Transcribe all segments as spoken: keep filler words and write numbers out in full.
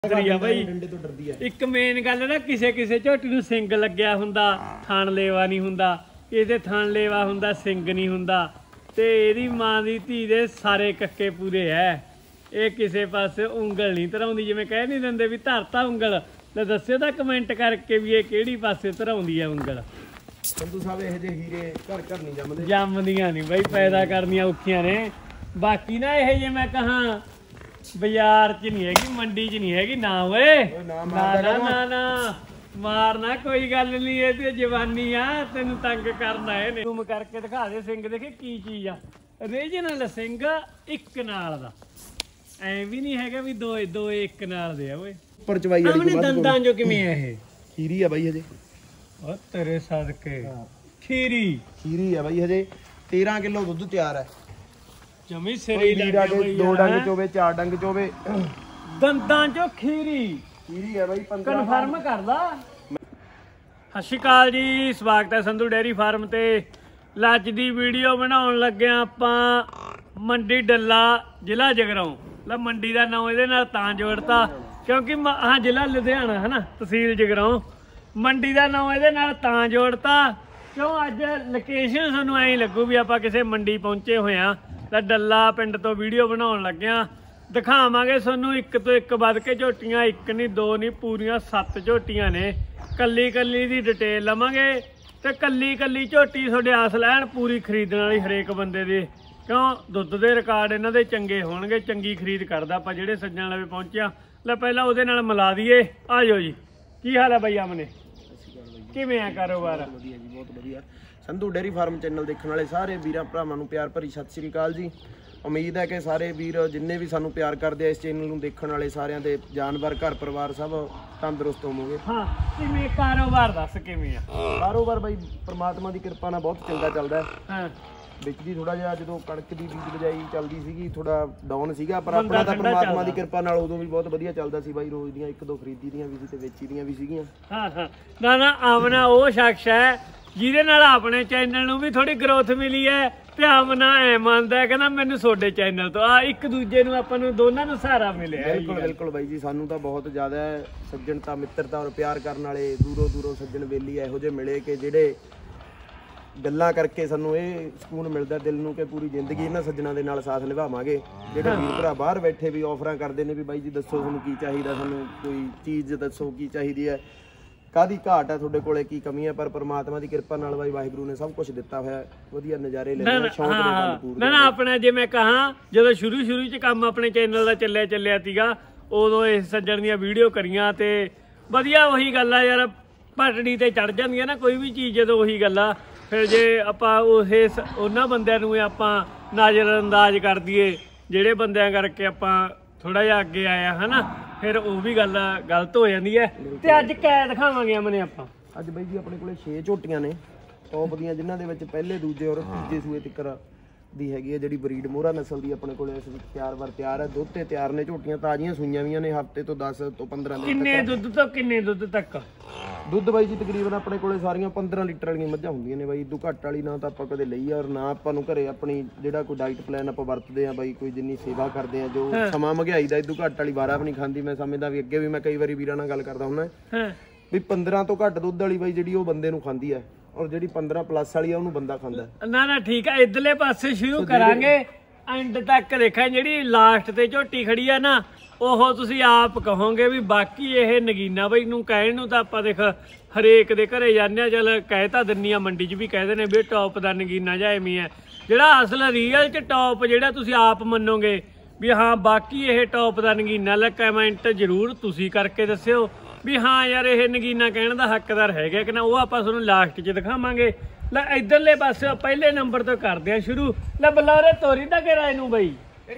एक मेन गल ना किसे किसे झोटी नूं सिंग लग्या हुंदा थान लेवा नहीं हुंदा इहदे थान लेवा हुंदा सिंग नहीं हुंदा ते इहदी मां दी धी दे सारे कक्के पूरे है। ये किसे पासे उंगल नहीं धराउंदी जिवें कह नहीं दिंदे भी धरता उंगल ते दस्सिओ तां कमेंट करके भी ये किहड़ी पासे धराउंदी है उंगल। संधू साहब इहो जे हीरे घर घर नहीं जमदे जमदियां नहीं बई पैदा करनियां औखियां ने। बाकी ना इह जे मैं कहां बाजार च नहीं हैगी मंडी च नहीं हैगी ना ओए ना ना ना ना मारना कोई गल नहीं है ते जवानी आ तेन तंग करना है ने तुम करके दिखा दे सिंग देखे की चीज आ रीजनल सिंग एक नाल दा ऐ भी नहीं हैगा भी दो दो एक नाल दे ओए पर चवाई वाली अपने दंदां जो किवें है ये खीरी है भाई हजे ओ तेरे सदके खीरी खीरी है भाई हजे तेरह किलो दुध तैयार है जमी सिरे लीरा के दो डंग चोवे चार डंग चोवे दंदां चो खीरी खीरी है भाई कन्फर्म कर ला। सत श्री अकाल जी स्वागत है संधू डेयरी फार्म ते लज दी वीडियो बनाउण लगे आपां मंडी डल्ला जिला जगराऊं ला मंडी दा नाम इहदे नाल तां जोड़ता क्योंकि हाँ जिला लुधियाना है ना तहसील जगराऊं मंडी दा नाम इहदे नाल तां जोड़ता क्यों अज लोकेशन तुहानूं ऐ लगू भी आपां किसे मंडी पहुंचे होए आ तां डल्ला पिंड तो वीडियो बनाउण लगे आ दिखावांगे तुहानूं एक तो एक वध के झोटियां एक नहीं दो नहीं पूरियां सत्त झोटियां ने कल्ली कल्ली दी डिटेल लवांगे ते कल्ली कल्ली झोटी तुहाडे आस लैण पूरी खरीदण वाली हरेक बंदे दे क्यों दुੱਧ दे रिकार्ड इन्हां दे चंगे होणगे चंगी खरीद करदा आपां जिहड़े सज्जण लवे पहुंचिया ले पहला उहदे नाल मिला दईए आ जाओ जी की हाल है बई आमने किवें आ कारोबार वधिया जी बहुत वधिया संधू डेयरी फार्म चैनल देखने वाले सारे वीरां भरावां नूं प्यार भरी सत श्री अकाल जी। उम्मीद है कि सारे वीर जिन्ने भी सानू प्यार करते हैं इस चैनल नूं देखण वाले सारियां दे जानवर घर परिवार सब तंदुरुस्त होवोगे। हाँ किवें कारोबार दस किवें आ कारोबार बई परमात्मा दी कृपा नाल बहुत चंगा चलदा है। हाँ विच जी थोड़ा जिहा जदों कणक दी बीज बजाई चलदी सीगी थोड़ा डाउन सीगा पर अपना तां परमात्मा दी कृपा नाल उदों भी बहुत वधिया चलदा सी बाई रोज ਦੀਆਂ ਇੱਕ ਦੋ ਖਰੀਦੀ ਦੀਆਂ ਵੀ ਸੀ ਤੇ ਵੇਚੀ ਦੀਆਂ ਵੀ ਸੀਗੀਆਂ। ਹਾਂ ਹਾਂ ਨਾ ਨਾ ਆਮਨਾ ਉਹ ਸ਼ਖਸ ਹੈ ਜਿਹਦੇ ਨਾਲ ਆਪਣੇ ਚੈਨਲ ਨੂੰ ਵੀ ਥੋੜੀ ਗਰੋਥ ਮਿਲੀ ਹੈ ਤੇ ਆਮਨਾ ਐ ਮੰਨਦਾ ਕਹਿੰਦਾ ਮੈਨੂੰ ਤੁਹਾਡੇ ਚੈਨਲ ਤੋਂ ਆ ਇੱਕ ਦੂਜੇ ਨੂੰ ਆਪਾਂ ਨੂੰ ਦੋਨਾਂ ਨੂੰ ਸਹਾਰਾ ਮਿਲਿਆ। ਬਿਲਕੁਲ ਬਿਲਕੁਲ ਬਾਈ ਜੀ ਸਾਨੂੰ ਤਾਂ ਬਹੁਤ ਜ਼ਿਆਦਾ ਸੱਜਣਤਾ ਮਿੱਤਰਤਾ ਔਰ ਪਿਆਰ ਕਰਨ ਵਾਲੇ ਦੂਰੋਂ ਦੂਰੋਂ ਸੱਜਣ ਵੇਲੀ ਇਹੋ ਜਿਹੇ ਮਿਲੇ ਕਿ ਜਿਹੜੇ ਗੱਲਾਂ ਕਰਕੇ ਸਾਨੂੰ ਇਹ ਸਕੂਨ ਮਿਲਦਾ ਦਿਲ ਨੂੰ ਕਿ ਪੂਰੀ ਜ਼ਿੰਦਗੀ ਇਹਨਾਂ ਸੱਜਣਾਂ ਦੇ ਨਾਲ ਸਾਥ ਨਿਭਾਵਾਂਗੇ। ਜਿਹੜੇ ਵੀਰ ਭਰਾ ਬਾਹਰ ਬੈਠੇ ਵੀ ਆਫਰਾਂ ਕਰਦੇ ਨੇ ਵੀ ਬਾਈ ਜੀ ਦੱਸੋ ਤੁਹਾਨੂੰ ਕੀ ਚਾਹੀਦਾ ਸਾਨੂੰ ਕੋਈ ਚੀਜ਼ ਦੱਸੋ ਕੀ ਚਾਹੀਦੀ ਹੈ ਕਾਹਦੀ ਘਾਟ ਹੈ ਤੁਹਾਡੇ ਕੋਲੇ ਕੀ ਕਮੀ ਹੈ ਪਰ ਪਰਮਾਤਮਾ ਦੀ ਕਿਰਪਾ ਨਾਲ ਬਾਈ ਵਾਹਿਗੁਰੂ ਨੇ ਸਭ ਕੁਝ ਦਿੱਤਾ ਹੋਇਆ ਵਧੀਆ ਨਜ਼ਾਰੇ ਲੈਣੇ ਸ਼ੌਂਕ ਦੇ ਨਾਲ ਪੂਰੇ ਨਾ ਨਾ ਆਪਣਾ ਜੇ ਮੈਂ ਕਹਾਂ ਜਦੋਂ ਸ਼ੁਰੂ ਸ਼ੁਰੂ ਚ ਕੰਮ ਆਪਣੇ ਚੈਨਲ ਦਾ ਚੱਲਿਆ ਚੱਲਿਆ ਸੀਗਾ ਉਦੋਂ ਇਸ ਸੱਜਣ ਦੀਆਂ ਵੀਡੀਓ ਕਰੀਆਂ ਤੇ ਵਧੀਆ ਉਹੀ ਗੱਲ ਆ ਯਾਰ ਪਟੜੀ ਤੇ ਚੜ ਜਾਂਦੀਆਂ ਨਾ ਕੋਈ ਵੀ ਚੀਜ਼ ਜਦੋਂ ਉਹੀ ਗੱਲ ਆ ਫਿਰ ਜੇ ਆਪਾਂ ਉਸੇ ਉਹਨਾਂ ਬੰਦਿਆਂ ਨੂੰ ਆਪਾਂ ਨਜ਼ਰ ਅੰਦਾਜ਼ ਕਰ ਦਈਏ ਜਿਹੜੇ ਬੰਦਿਆਂ ਕਰਕੇ ਆਪਾਂ ਥੋੜਾ ਜਿਹਾ ਅੱਗੇ ਆਇਆ ਹਨਾ ਫਿਰ ਉਹ ਵੀ ਗੱਲ ਗਲਤ ਹੋ ਜਾਂਦੀ ਹੈ। ਤੇ ਅੱਜ ਕੈ ਦਿਖਾਵਾਂਗੇ ਅਮਨੇ ਆਪਾਂ ਅੱਜ ਬਾਈ ਜੀ ਆਪਣੇ ਕੋਲੇ ਛੇ ਝੋਟੀਆਂ ਨੇ ਟੌਪ ਦੀਆਂ ਜਿਨ੍ਹਾਂ ਦੇ ਵਿੱਚ ਪਹਿਲੇ ਦੂਜੇ ਔਰ ਤੀਜੇ ਸੂਏ ਤੱਕ ਦੀ ਹੈਗੀ ਹੈ ਜਿਹੜੀ ਬਰੀਡ ਮੋਹਰਾ ਨਸਲ ਦੀ ਆਪਣੇ ਕੋਲੇ ਇਸ ਵਿੱਚ ਤਿਆਰ ਵਰ ਤਿਆਰ ਹੈ ਦੁੱਧ ਤੇ ਤਿਆਰ ਨੇ ਝੋਟੀਆਂ ਤਾਜ਼ੀਆਂ ਸੂਈਆਂ ਵੀਆਂ ਨੇ ਹਫਤੇ ਤੋਂ ਦਸ ਤੋਂ ਪੰਦਰਾਂ ਲੀਟਰ ਕਿੰਨੇ ਦੁੱਧ ਤੋਂ ਕਿੰਨੇ ਦੁੱਧ ਤੱਕ ਦੁੱਧ ਬਾਈ ਜੀ ਤਕਰੀਬਨ ਆਪਣੇ ਕੋਲੇ ਸਾਰੀਆਂ ਪੰਦਰਾਂ ਲੀਟਰ ਵਾਲੀਆਂ ਮੱਝਾਂ ਹੁੰਦੀਆਂ ਨੇ ਬਾਈ ਇਦੋਂ ਘੱਟ ਵਾਲੀ ਨਾ ਤਾਂ ਆਪਾਂ ਕਦੇ ਲਈ ਔਰ ਨਾ ਆਪਾਂ ਨੂੰ ਘਰੇ ਆਪਣੀ ਜਿਹੜਾ ਕੋਈ ਡਾਈਟ ਪਲਾਨ ਆਪਾਂ ਵਰਤਦੇ ਆ ਬਾਈ ਕੋਈ ਜਿੰਨੀ ਸੇਵਾ ਕਰਦੇ ਆ ਜੋ ਸਮਾਂ ਮਹਿੰਗਾਈ ਦਾ ਇਦੋਂ ਘੱਟ ਵਾਲੀ ਵਾਰਾ ਵੀ ਨਹੀਂ ਖਾਂਦੀ। ਮੈਂ ਸਮਝਦਾ ਵੀ ਅੱਗੇ ਵੀ ਮੈਂ ਕਈ ਵਾਰੀ ਵੀਰਾਂ ਨਾਲ ਗੱਲ ਕਰਦਾ ਹੁੰਦਾ ਵੀ ਪੰਦਰਾਂ ਤੋਂ ਘੱਟ ਦੁੱਧ ਵਾਲੀ ਬਾਈ ਜਿਹੜੀ ਉਹ ਬੰਦੇ ਨੂੰ ਖਾਂਦੀ ਹੈ ਔਰ ਜਿਹੜੀ ਪੰਦਰਾਂ ਪਲੱਸ ਵਾਲੀ ਆ ਉਹਨੂੰ ਬੰਦਾ ਖਾਂਦਾ। ਨਾ ਨਾ ਠੀਕ ਆ ਇਧਰਲੇ ਪਾਸੇ ਸ਼ੁਰੂ ਕਰਾਂਗੇ ਐਂਡ ਤੱਕ ਦੇਖਾਂ ਜਿਹੜੀ ਲਾਸਟ ਤੇ ਝੋਟੀ ਖੜੀ ਆ ਨਾ ਉਹ ਤੁਸੀਂ ਆਪ ਕਹੋਗੇ ਵੀ ਬਾਕੀ ਇਹ ਨਗੀਨਾ ਬਈ ਨੂੰ ਕਹਿਣ ਨੂੰ ਤਾਂ ਆਪਾਂ ਦੇਖ ਹਰੇਕ ਦੇ ਘਰੇ ਜਾਂਦੇ ਆ ਚੱਲ ਕਹਿ ਤਾਂ ਦਿੰਨੀ ਆ ਮੰਡੀ 'ਚ ਵੀ ਕਹਿੰਦੇ ਨੇ ਵੀ ਟੌਪ ਦਾ ਨਗੀਨਾ ਜਾਂ ਐਵੇਂ ਆ ਜਿਹੜਾ ਅਸਲ ਰੀਅਲ 'ਚ ਟੌਪ ਜਿਹੜਾ ਤੁਸੀਂ ਆਪ ਮੰਨੋਗੇ ਵੀ ਹਾਂ ਬਾਕੀ ਇਹ ਟੌਪ ਦਾ ਨਗੀਨਾ ਲੈ ਕਮੈਂਟ ਜ਼ਰੂਰ ਤੁਸੀਂ ਕਰਕੇ ਦੱਸਿਓ ਵੀ ਹਾਂ ਯਾਰ ਇਹ ਨਗੀਨਾ ਕਹਿਣ ਦਾ ਹੱਕਦਾਰ ਹੈਗਾ ਕਿ ਨਾ ਉਹ ਆਪਾਂ ਤੁਹਾਨੂੰ ਲਾਸਟ 'ਚ ਦਿਖਾਵਾਂਗੇ। ਲੈ ਇਧਰਲੇ ਪਾਸੇ ਪਹਿਲੇ ਨੰਬਰ ਤੋਂ ਕਰਦੇ ਆ ਸ਼ੁਰੂ ਲੈ ਬਲੌਰੇ ਤੋਰੀ ਦਾ ਕਿਹੜਾ ਇਹਨੂੰ ਬਈ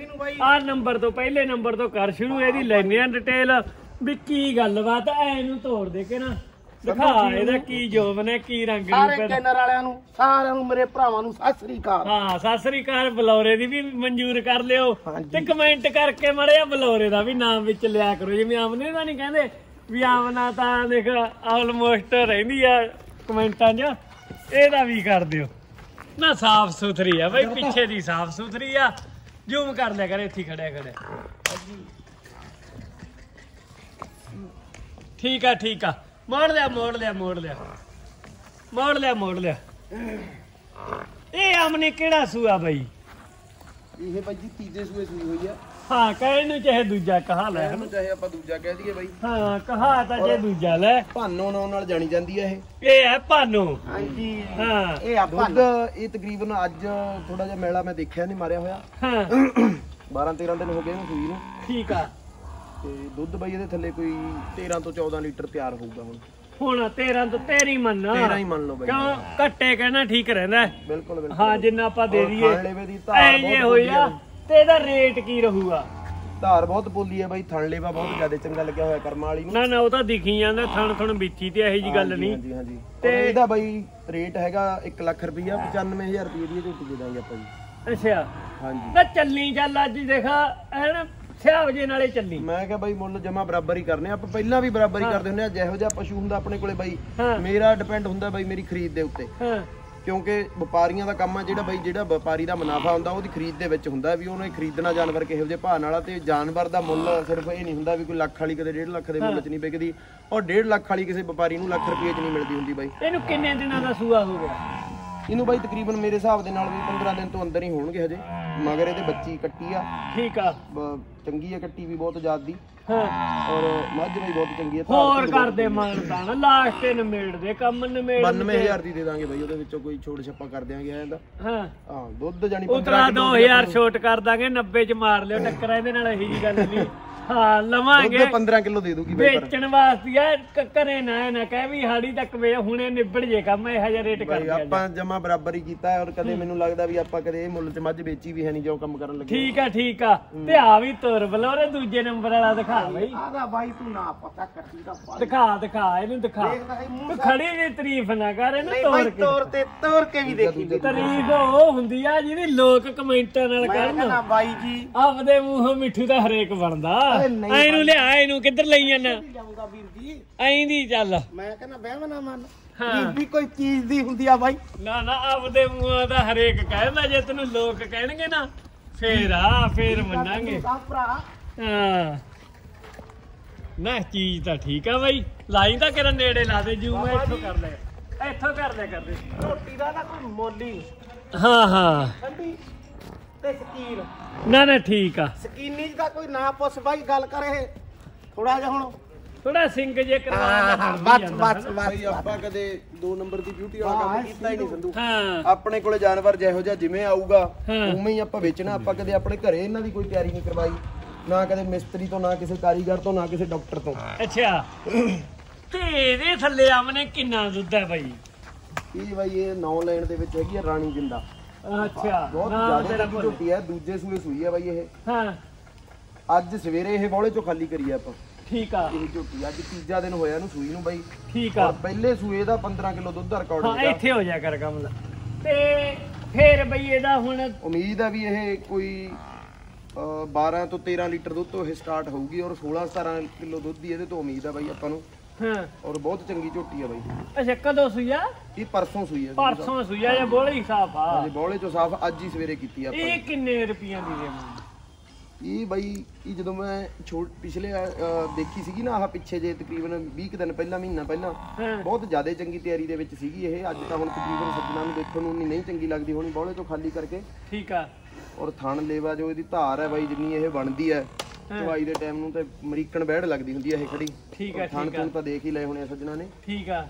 ਆਹ ਨੰਬਰ ਤੋਂ ਪਹਿਲੇ ਨੰਬਰ ਤੋਂ ਕਰ ਸ਼ੁਰੂ ਇਹਦੀ ਲੈਨੇ ਆ ਡਿਟੇਲ ਵੀ ਕੀ ਗੱਲਬਾਤ ਐ ਇਹਨੂੰ ਤੋੜ ਦੇ ਕੇ ਨਾ ਦਿਖਾ ਇਹਦਾ ਕੀ ਜੋਬਨ ਹੈ ਕੀ ਰੰਗ ਸਾਰੇ ਚੈਨਲ ਵਾਲਿਆਂ ਨੂੰ ਸਾਰਿਆਂ ਨੂੰ ਮੇਰੇ ਭਰਾਵਾਂ ਨੂੰ ਸਤਿ ਸ੍ਰੀ ਅਕਾਲ। ਹਾਂ ਸਤਿ ਸ੍ਰੀ ਅਕਾਲ ਬਲੌਰੇ ਦੀ ਵੀ ਮਨਜ਼ੂਰ ਕਰ ਲਿਓ ਤੇ ਕਮੈਂਟ ਕਰਕੇ ਮੜਿਆ ਬਲੌਰੇ ਦਾ ਵੀ ਨਾਮ ਵਿੱਚ ਲਿਆ ਕਰੋ ਜਿਵੇਂ ਆਮਨੇ ਦਾ ਨਹੀਂ ਕਹਿੰਦੇ ਵੀ ਆਮਨਾ ਤਾਂ ਦੇਖ ਆਲਮੋਸਟ ਰਹਿੰਦੀ ਆ ਕਮੈਂਟਾਂ 'ਚ ਇਹਦਾ ਵੀ ਕਰ ਦਿਓ ਨਾ ਸਾਫ ਸੁਥਰੀ ਆ ਬਈ ਪਿੱਛੇ ਦੀ ਸਾਫ ਸੁਥਰੀ ਆ ਜ਼ੂਮ ਕਰ ਲਿਆ ਕਰ ਇੱਥੇ ਖੜਿਆ ਖੜਿਆ ਠੀਕ ਆ ਠੀਕ ਆ ਮੋੜ ਲਿਆ ਮੋੜ ਲਿਆ ਮੋੜ ਲਿਆ ਮੋੜ ਲਿਆ ਮੋੜ ਲਿਆ ਇਹ ਆਮਨੇ ਕਿਹੜਾ ਸੂਆ ਬਾਈ ਇਹ ਬਾਈ ਜੀ ਤੀਜੇ ਸੂਏ ਸੂਈ ਹੋਈ ਆ ਹਾਂ ਕਹਿਣ ਨੂੰ ਚਾਹੇ ਦੂਜਾ ਕਹਾ ਲੈ ਇਹਨੂੰ ਚਾਹੇ ਆਪਾਂ ਦੂਜਾ ਕਹਿ ਦਈਏ ਬਾਈ ਹਾਂ ਕਹਾ ਤਾਂ ਜੇ ਦੂਜਾ ਲੈ ਭਾਨੋ ਨਾਂ ਨਾਲ ਜਾਣੀ ਜਾਂਦੀ ਆ ਇਹ ਇਹ ਹੈ ਭਾਨੋ ਹਾਂਜੀ ਹਾਂ ਇਹ ਆ ਦੁੱਧ ਇਹ ਤਕਰੀਬਨ ਅੱਜ ਥੋੜਾ ਜਿਹਾ ਮੈਲਾ ਮੈਂ ਦੇਖਿਆ ਨਹੀਂ ਮਾਰਿਆ ਹੋਇਆ ਹਾਂ ਬਾਰਾਂ ਤੇਰਾਂ ਦਿਨ ਹੋ ਗਏ ਇਹਨੂੰ ਸੂਈ ਨੂੰ ਠੀਕ ਆ ਤੇ ਦੁੱਧ ਬਾਈ ਇਹਦੇ ਥੱਲੇ ਕੋਈ ਤੇਰਾਂ ਤੋਂ ਚੌਦਾਂ ਲੀਟਰ ਤਿਆਰ ਹੋਊਗਾ ਹੁਣ ਹੁਣ ਤੇਰਾਂ ਤੋਂ ਤੇਰੀ ਮੰਨ ਤੇਰਾਂ ਹੀ ਮੰਨ ਲਓ ਬਾਈ ਕਿਉਂ ਘੱਟੇ ਕਹਿਣਾ ਠੀਕ ਰਹਿੰਦਾ ਬਿਲਕੁਲ ਬਿਲਕੁਲ ਹਾਂ ਜਿੰਨਾ ਆਪਾਂ ਦੇ ਦਈਏ ਥਣ ਲੇਵੇ ਦੀ ਧਾਰ ਐ ਜੇ ਹੋਈ ਆ ਤੇ ਇਹਦਾ ਰੇਟ ਕੀ ਰਹੂਗਾ ਧਾਰ ਬਹੁਤ ਬੋਲੀ ਹੈ ਬਾਈ ਥਣ ਲੇਵਾ ਬਹੁਤ ਜ਼ਿਆਦਾ ਚੰਗਾ ਲੱਗਿਆ ਹੋਇਆ ਕਰਮਾਂ ਵਾਲੀ ਨੂੰ ਨਾ ਨਾ ਉਹ ਤਾਂ ਦਿਖੀ ਜਾਂਦਾ ਥਣ ਥਣ ਵਿੱਚੀ ਤੇ ਇਹੋ ਜੀ ਗੱਲ ਨਹੀਂ ਹਾਂਜੀ ਹਾਂਜੀ ਤੇ ਇਹਦਾ ਬਾਈ ਰੇਟ ਹੈਗਾ ਇੱਕ ਲੱਖ ਰੁਪਈਆ ਪਚਾਨਵੇਂ ਹਜ਼ਾਰ ਰੁਪਏ ਦੀ ਝੋਟੀ ਦੇ ਦਾਂਗੇ ਆਪਾਂ ਜੀ ਅੱਛਾ ਹਾਂਜੀ ਨਾ ਚੱਲੀ ਚੱਲ ਅੱਜ ਦੇਖਾ ਐਨ ਸਿਆਵ ਜੇ ਨਾਲੇ ਚੱਲੀ ਮੈਂ ਕਿਹਾ ਬਾਈ ਮੁੱਲ ਜਮਾ ਬਰਾਬਰ ਹੀ ਕਰਨੇ ਆਪਾਂ ਪਹਿਲਾਂ ਵੀ ਬਰਾਬਰ ਹੀ ਕਰਦੇ ਹੁੰਦੇ ਆ ਜਿਹੋ ਜਿਹਾ ਪਸ਼ੂ ਹੁੰਦਾ ਆਪਣੇ ਕੋਲੇ ਬਾਈ ਹਾਂ ਮੇਰਾ ਡਿਪੈਂਡ ਹੁੰਦਾ ਬਾਈ ਮੇਰੀ ਖਰੀਦ ਦੇ ਉੱਤੇ ਹਾਂ ਕਿਉਂਕਿ ਵਪਾਰੀਆਂ ਦਾ ਕੰਮ ਆ ਜਿਹੜਾ ਬਾਈ ਜਿਹੜਾ ਵਪਾਰੀ ਦਾ ਮੁਨਾਫਾ ਹੁੰਦਾ ਉਹਦੀ ਖਰੀਦ ਦੇ ਵਿੱਚ ਹੁੰਦਾ ਵੀ ਉਹਨੇ ਖਰੀਦਣਾ ਜਾਨਵਰ ਕਿਹੋ ਜਿਹੇ ਭਾਅ ਨਾਲ ਤੇ ਜਾਨਵਰ ਦਾ ਮੁੱਲ ਸਿਰਫ ਇਹ ਨਹੀਂ ਹੁੰਦਾ ਵੀ ਕੋਈ ਲੱਖ ਵਾਲੀ ਕਦੇ ਡੇਢ ਲੱਖ ਦੇ ਮੁੱਲ 'ਚ ਨਹੀਂ ਵਿਕਦੀ ਔਰ ਡੇਢ ਲੱਖ ਵਾਲੀ ਕਿਸੇ ਵਪਾਰੀ ਨੂੰ ਲੱਖ ਰੁਪਏ 'ਚ ਨਹੀਂ ਮਿਲਦੀ ਹੁੰਦੀ ਬਾਈ ਇਹਨੂੰ ਕਿੰਨੇ ਦਿਨਾਂ ਦਾ ਸੂਆ ਹੋ ਗਿਆ ਇਹਨੂੰ ਬਾਈ ਤਕਰੀਬਨ ਮੇਰੇ ਹਿਸਾਬ ਦੇ ਨਾਲ ਵੀ ਪੰਦਰਾਂ ਦਿਨ ਤੋਂ ਅੰਦਰ ਹੀ ਹੋਣਗੇ ਹਜੇ ਮਗਰ ਇਹਦੇ ਬੱਚੀ ਕੱਟੀ ਆ ਠੀਕ ਆ ਬ- ਚੰਗੀ ਆ ਕੱਟੀ ਵੀ ਬਹੁਤ ਜ਼ਿਆਦੀ ਹਾਂ ਔਰ ਮੱਝ ਵੀ ਬਹੁਤ ਚੰਗੀ ਆ ਹੋਰ ਕਰਦੇ ਮਾਨਤਾਨ ਲਾਸਟ ਤੇ ਨਿਮੇੜ ਦੇ ਕੰਮ ਨਿਮੇੜ ਬਾਨਵੇਂ ਹਜ਼ਾਰ ਦੀ ਦੇ ਦਾਂਗੇ ਬਾਈ ਉਹਦੇ ਵਿੱਚੋਂ ਕੋਈ ਛੋਟ ਛੱਪਾ ਕਰ ਦਿਆਂਗੇ ਇਹਦਾ ਹਾਂ ਹਾਂ ਦੁੱਧ ਜਾਨੀ ਉਤਰਾ ਦੋ ਹਜ਼ਾਰ ਛੋਟ ਕਰ ਦਾਂਗੇ ਨੱਬੇ ਚ ਮਾਰ ਲਿਓ ਟੱਕਰਾਂ ਇਹਦੇ ਨਾਲ ਇਹੀ ਜੀ ਗੱਲ ਨਹੀਂ ਹਾਂ ਲਵਾਂਗੇ ਦੁੱਧ ਪੰਦਰਾਂ ਕਿਲੋ ਦੇ ਦੂਗੀ ਬਾਈ ਪਰ ਵੇਚਣ ਵਾਸਤੇ ਆ ਕ- ਘਰੇ ਨਾ ਇਹ ਨਾ ਕਹਿ ਵੀ ਹਾੜੀ ਤੱਕ ਵੇ ਹੁਣੇ ਨਿਬੜ ਜੇ ਕੰਮ ਇਹ ਹਜ਼ਾਰ ਰੇਟ ਕਰ ਬਾਈ ਆਪਾਂ ਜਮਾ ਬਰਾਬਰ ਹੀ ਕੀਤਾ ਔਰ ਕਦੇ ਮੈਨੂੰ ਲੱਗਦਾ ਵੀ ਆਪਾਂ ਕਦੇ ਇਹ ਮੁੱਲ 'ਚ ਮੱਝ ਵੇਚੀ ਵੀ ਹੈ ਨਹੀਂ ਜੋ ਕੰਮ ਕਰਨ ਲੱਗੇ ਠੀਕ ਆ ਠੀਕ ਆ ਤੇ ਆ ਵੀ ਤੁਰ ਬਲੋਰੇ ਦੂਜੇ ਨੰਬਰ ਵਾਲਾ ਦਿਖਾ ਬਈ ਆਦਾ ਬਾਈ ਤੂੰ ਨਾ ਪਤਾ ਕੱਟੀ ਦਾ ਦਿਖਾ ਦਿਖਾ ਇਹਨੂੰ ਦਿਖਾ ਤੂੰ ਖੜੀ ਦੀ ਤਾਰੀਫ ਨਾ ਕਰ ਇਹਨੂੰ ਤੋੜ ਕੇ ਤੋਰ ਤੇ ਤੋਰ ਕੇ ਵੀ ਦੇਖੀ ਤਾਰੀਫ ਉਹ ਹੁੰਦੀ ਆ ਜਿਹਦੀ ਲੋਕ ਕਮੈਂਟਾਂ ਨਾਲ ਕਰਨ ਬਾਈ ਜੀ ਆਪਦੇ ਮੂੰਹੋਂ ਮਿੱਠੂ ਦਾ ਹਰੇਕ ਬਣਦਾ ਐਨੂੰ ਲਿਆ ਇਹਨੂੰ ਕਿੱਧਰ ਲਈ ਜਾਂਦਾ ਜਾਊਗਾ ਵੀਰ ਜੀ ਐਂ ਦੀ ਚੱਲ ਮੈਂ ਕਹਿੰਦਾ ਬਹਿਮ ਨਾ ਮੰਨ ਹਾਂ ਵੀ ਕੋਈ ਚੀਜ਼ ਦੀ ਹੁੰਦੀ ਆ ਬਾਈ ਨਾ ਨਾ ਆਪਦੇ ਮੂੰਹੋਂ ਦਾ ਹਰੇਕ ਕਹਿੰਦਾ ਜੇ ਤੈਨੂੰ ਲੋਕ ਕਹਿਣਗੇ ਨਾ ਫੇਰ ਆ ਫੇਰ ਮੰਨਾਂਗੇ ਭਰਾ ਹਾਂ ਨਾ ਚੀਜ਼ ਤਾਂ ਠੀਕ ਆ ਬਾਈ ਲਾਈ ਤਾਂ ਕਿਰਨ ਨੇੜੇ ਲਾ ਦੇ ਜੂ ਮੈਂ ਇੱਥੋਂ ਕਰ ਲੈ ਇੱਥੋਂ ਕਰ ਲੈ ਕਰਦੇ ਰੋਟੀ ਦਾ ਨਾ ਕੋਈ ਮੁੱਲ ਹੀ ਹਾਂ ਹਾਂ ਠੰਡੀ ਤੇ ਸਕੀਨ ਨਾ ਨਾ ਠੀਕ ਆ ਸਕੀਨੀ ਦਾ ਕੋਈ ਨਾ ਪੁੱਛ ਬਾਈ ਗੱਲ ਕਰੇ ਥੋੜਾ ਜਿਹਾ ਹੁਣ ਥੋੜਾ ਸਿੰਗ ਜੇ ਕਰਵਾ ਬਸ ਬਸ ਬਸ ਆਪਾਂ ਕਦੇ ਦੋ ਨੰਬਰ ਦੀ ਬਿਊਟੀ ਵਾਲਾ ਕੰਮ ਕੀਤਾ ਹੀ ਨਹੀਂ ਸੰਧੂ ਹਾਂ ਆਪਣੇ ਕੋਲੇ ਜਾਨਵਰ ਜਿਹੋ ਜਿਹਾ ਜਿਵੇਂ ਆਊਗਾ ਹਾਂ। ਉਵੇਂ ਹੀ ਆਪਾਂ ਵੇਚਣਾ ਆਪਾਂ ਕਦੇ ਆਪਣੇ ਘਰੇ ਇਹਨਾਂ ਦੀ ਕੋਈ ਤਿਆਰੀ ਨਹੀਂ ਕਰਵਾਈ ਨਾ ਕਦੇ ਮਿਸਤਰੀ ਤੋਂ ਨਾ ਕਿਸੇ ਕਾਰੀਗਰ ਤੋਂ ਨਾ ਕਿਸੇ ਡਾਕਟਰ ਤੋਂ ਅੱਛਾ ਤੇ ਇਹਦੇ ਥੱਲੇ ਆਮਨੇ ਕਿੰਨਾ ਦੁੱਧ ਹੈ ਬਾਈ ਇਹ ਬਾਈ ਇਹ ਨੌ ਲੈਣ ਦੇ ਵਿੱਚ ਹੈਗੀ ਆ ਰਾਣੀ ਜਿੰਦਾ ਅੱਛਾ ਬਹੁਤ ਨਾ ਜ਼ਿਆਦਾ ਤੇਰਾ ਚੰਗੀ ਝੋਟੀ ਹੈ ਦੂਜੇ ਸੂਏ ਸੂਈ ਹੈ ਬਾਈ ਇਹ ਹਾਂ ਅੱਜ ਸਵੇਰੇ ਇਹ ਬੌਲੇ ਚੋਂ ਖਾਲੀ ਕਰੀ ਆ ਆਪਾਂ ਠੀਕ ਆ ਇਹ ਝੋਟੀ ਅੱਜ ਤੀਜਾ ਦਿਨ ਹੋਇਆ ਇਹਨੂੰ ਸੂਈ ਨੂੰ ਬਾਈ ਠੀਕ ਆ ਔਰ ਪਹਿਲੇ ਸੂਏ ਦਾ ਪੰਦਰਾਂ ਕਿਲੋ ਦੁੱਧ ਦਾ ਰਿਕਾਰਡ ਹਾਂ ਹੈਗਾ ਇੱਥੇ ਹੋ ਜਾ ਕਰ ਕਮਲ ਤੇ ਫੇਰ ਬਈ ਇਹਦਾ ਹੁਣ ਉਮੀਦ ਹੈ ਵੀ ਇਹ ਕੋਈ ਅਹ, ਬਾਰਾਂ ਤੋਂ ਤੇਰਾਂ ਲੀਟਰ ਦੁੱਧ ਤੋਂ ਇਹ ਸਟਾਰਟ ਹੋਊਗੀ ਔਰ ਸੋਲਾਂ ਸਤਾਰਾਂ ਕਿਲੋ ਦੁੱਧ ਦੀ ਇਹਦੇ ਤੋਂ ਉਮੀਦ ਹੈ ਬਾਈ ਆਪਾਂ ਨੂੰ ਹਾਂ ਔਰ ਬਹੁਤ ਚੰਗੀ ਝੋਟੀ ਹੈ ਬਾਈ ਅੱਛਾ ਕਦੋਂ ਸੂਇਆ ਇਹ ਪਰਸੋਂ ਸੂਈ ਹੈ ਪਰਸੋਂ ਸੂਇਆ ਜਾਂ ਬੋਲੀ ਸਾਫ ਆ ਹਾਂਜੀ ਬੌਲੇ ਚੋਂ ਸਾਫ ਅੱਜ ਹੀ ਸਵੇਰੇ ਕੀਤੀ ਆਪਾਂ ਇਹ ਕਿੰਨੇ ਰੁਪਈਆਂ ਦੀ ਦੇਵਾਂ ਇਹ ਬਾਈ ਇਹ ਜਦੋਂ ਮੈਂ ਛੋਟ ਪਿਛਲੇ ਅਹ, ਦੇਖੀ ਸੀਗੀ ਨਾ ਆਹ ਪਿੱਛੇ ਜੇ ਤਕਰੀਬਨ ਵੀਹ ਕੁ ਦਿਨ ਪਹਿਲਾਂ ਮਹੀਨਾ ਪਹਿਲਾਂ ਹਾਂ ਬਹੁਤ ਜ਼ਿਆਦਾ ਚੰਗੀ ਤਿਆਰੀ ਦੇ ਵਿੱਚ ਸੀਗੀ ਇਹ ਅੱਜ ਤਾਂ ਹੁਣ ਤਕਰੀਬਨ ਸੱਜਣਾ ਨੂੰ ਦੇਖਣ ਨੂੰ ਨਹੀਂ ਚੰਗੀ ਲੱਗਦੀ ਹੋਣੀ ਬੌਲੇ ਤੋਂ ਖਾਲੀ ਕਰਕੇ ਠੀਕ ਆ ਔਰ ਥਣ ਲੇਵਾ ਜੋ ਇਹਦੀ ਧਾਰ ਹੈ ਬਾਈ ਜਿੰਨੀ ਇਹ ਬਣਦੀ ਹੈ ਚਵਾਈ ਦੇ ਟਾਈਮ ਨੂੰ ਤੇ ਅਮਰੀਕਨ ਬੈੜ ਲੱਗਦੀ ਹੁੰਦੀ ਹੈ ਇਹ ਖੜੀ ਠੀਕ ਆ ਥਣ ਠੀਕ ਆ ਥਣ ਤਾਂ ਦੇਖ ਹੀ ਲਏ ਹੋਣੇ ਆ ਸੱਜਣਾ ਨੇ ਠੀਕ ਆ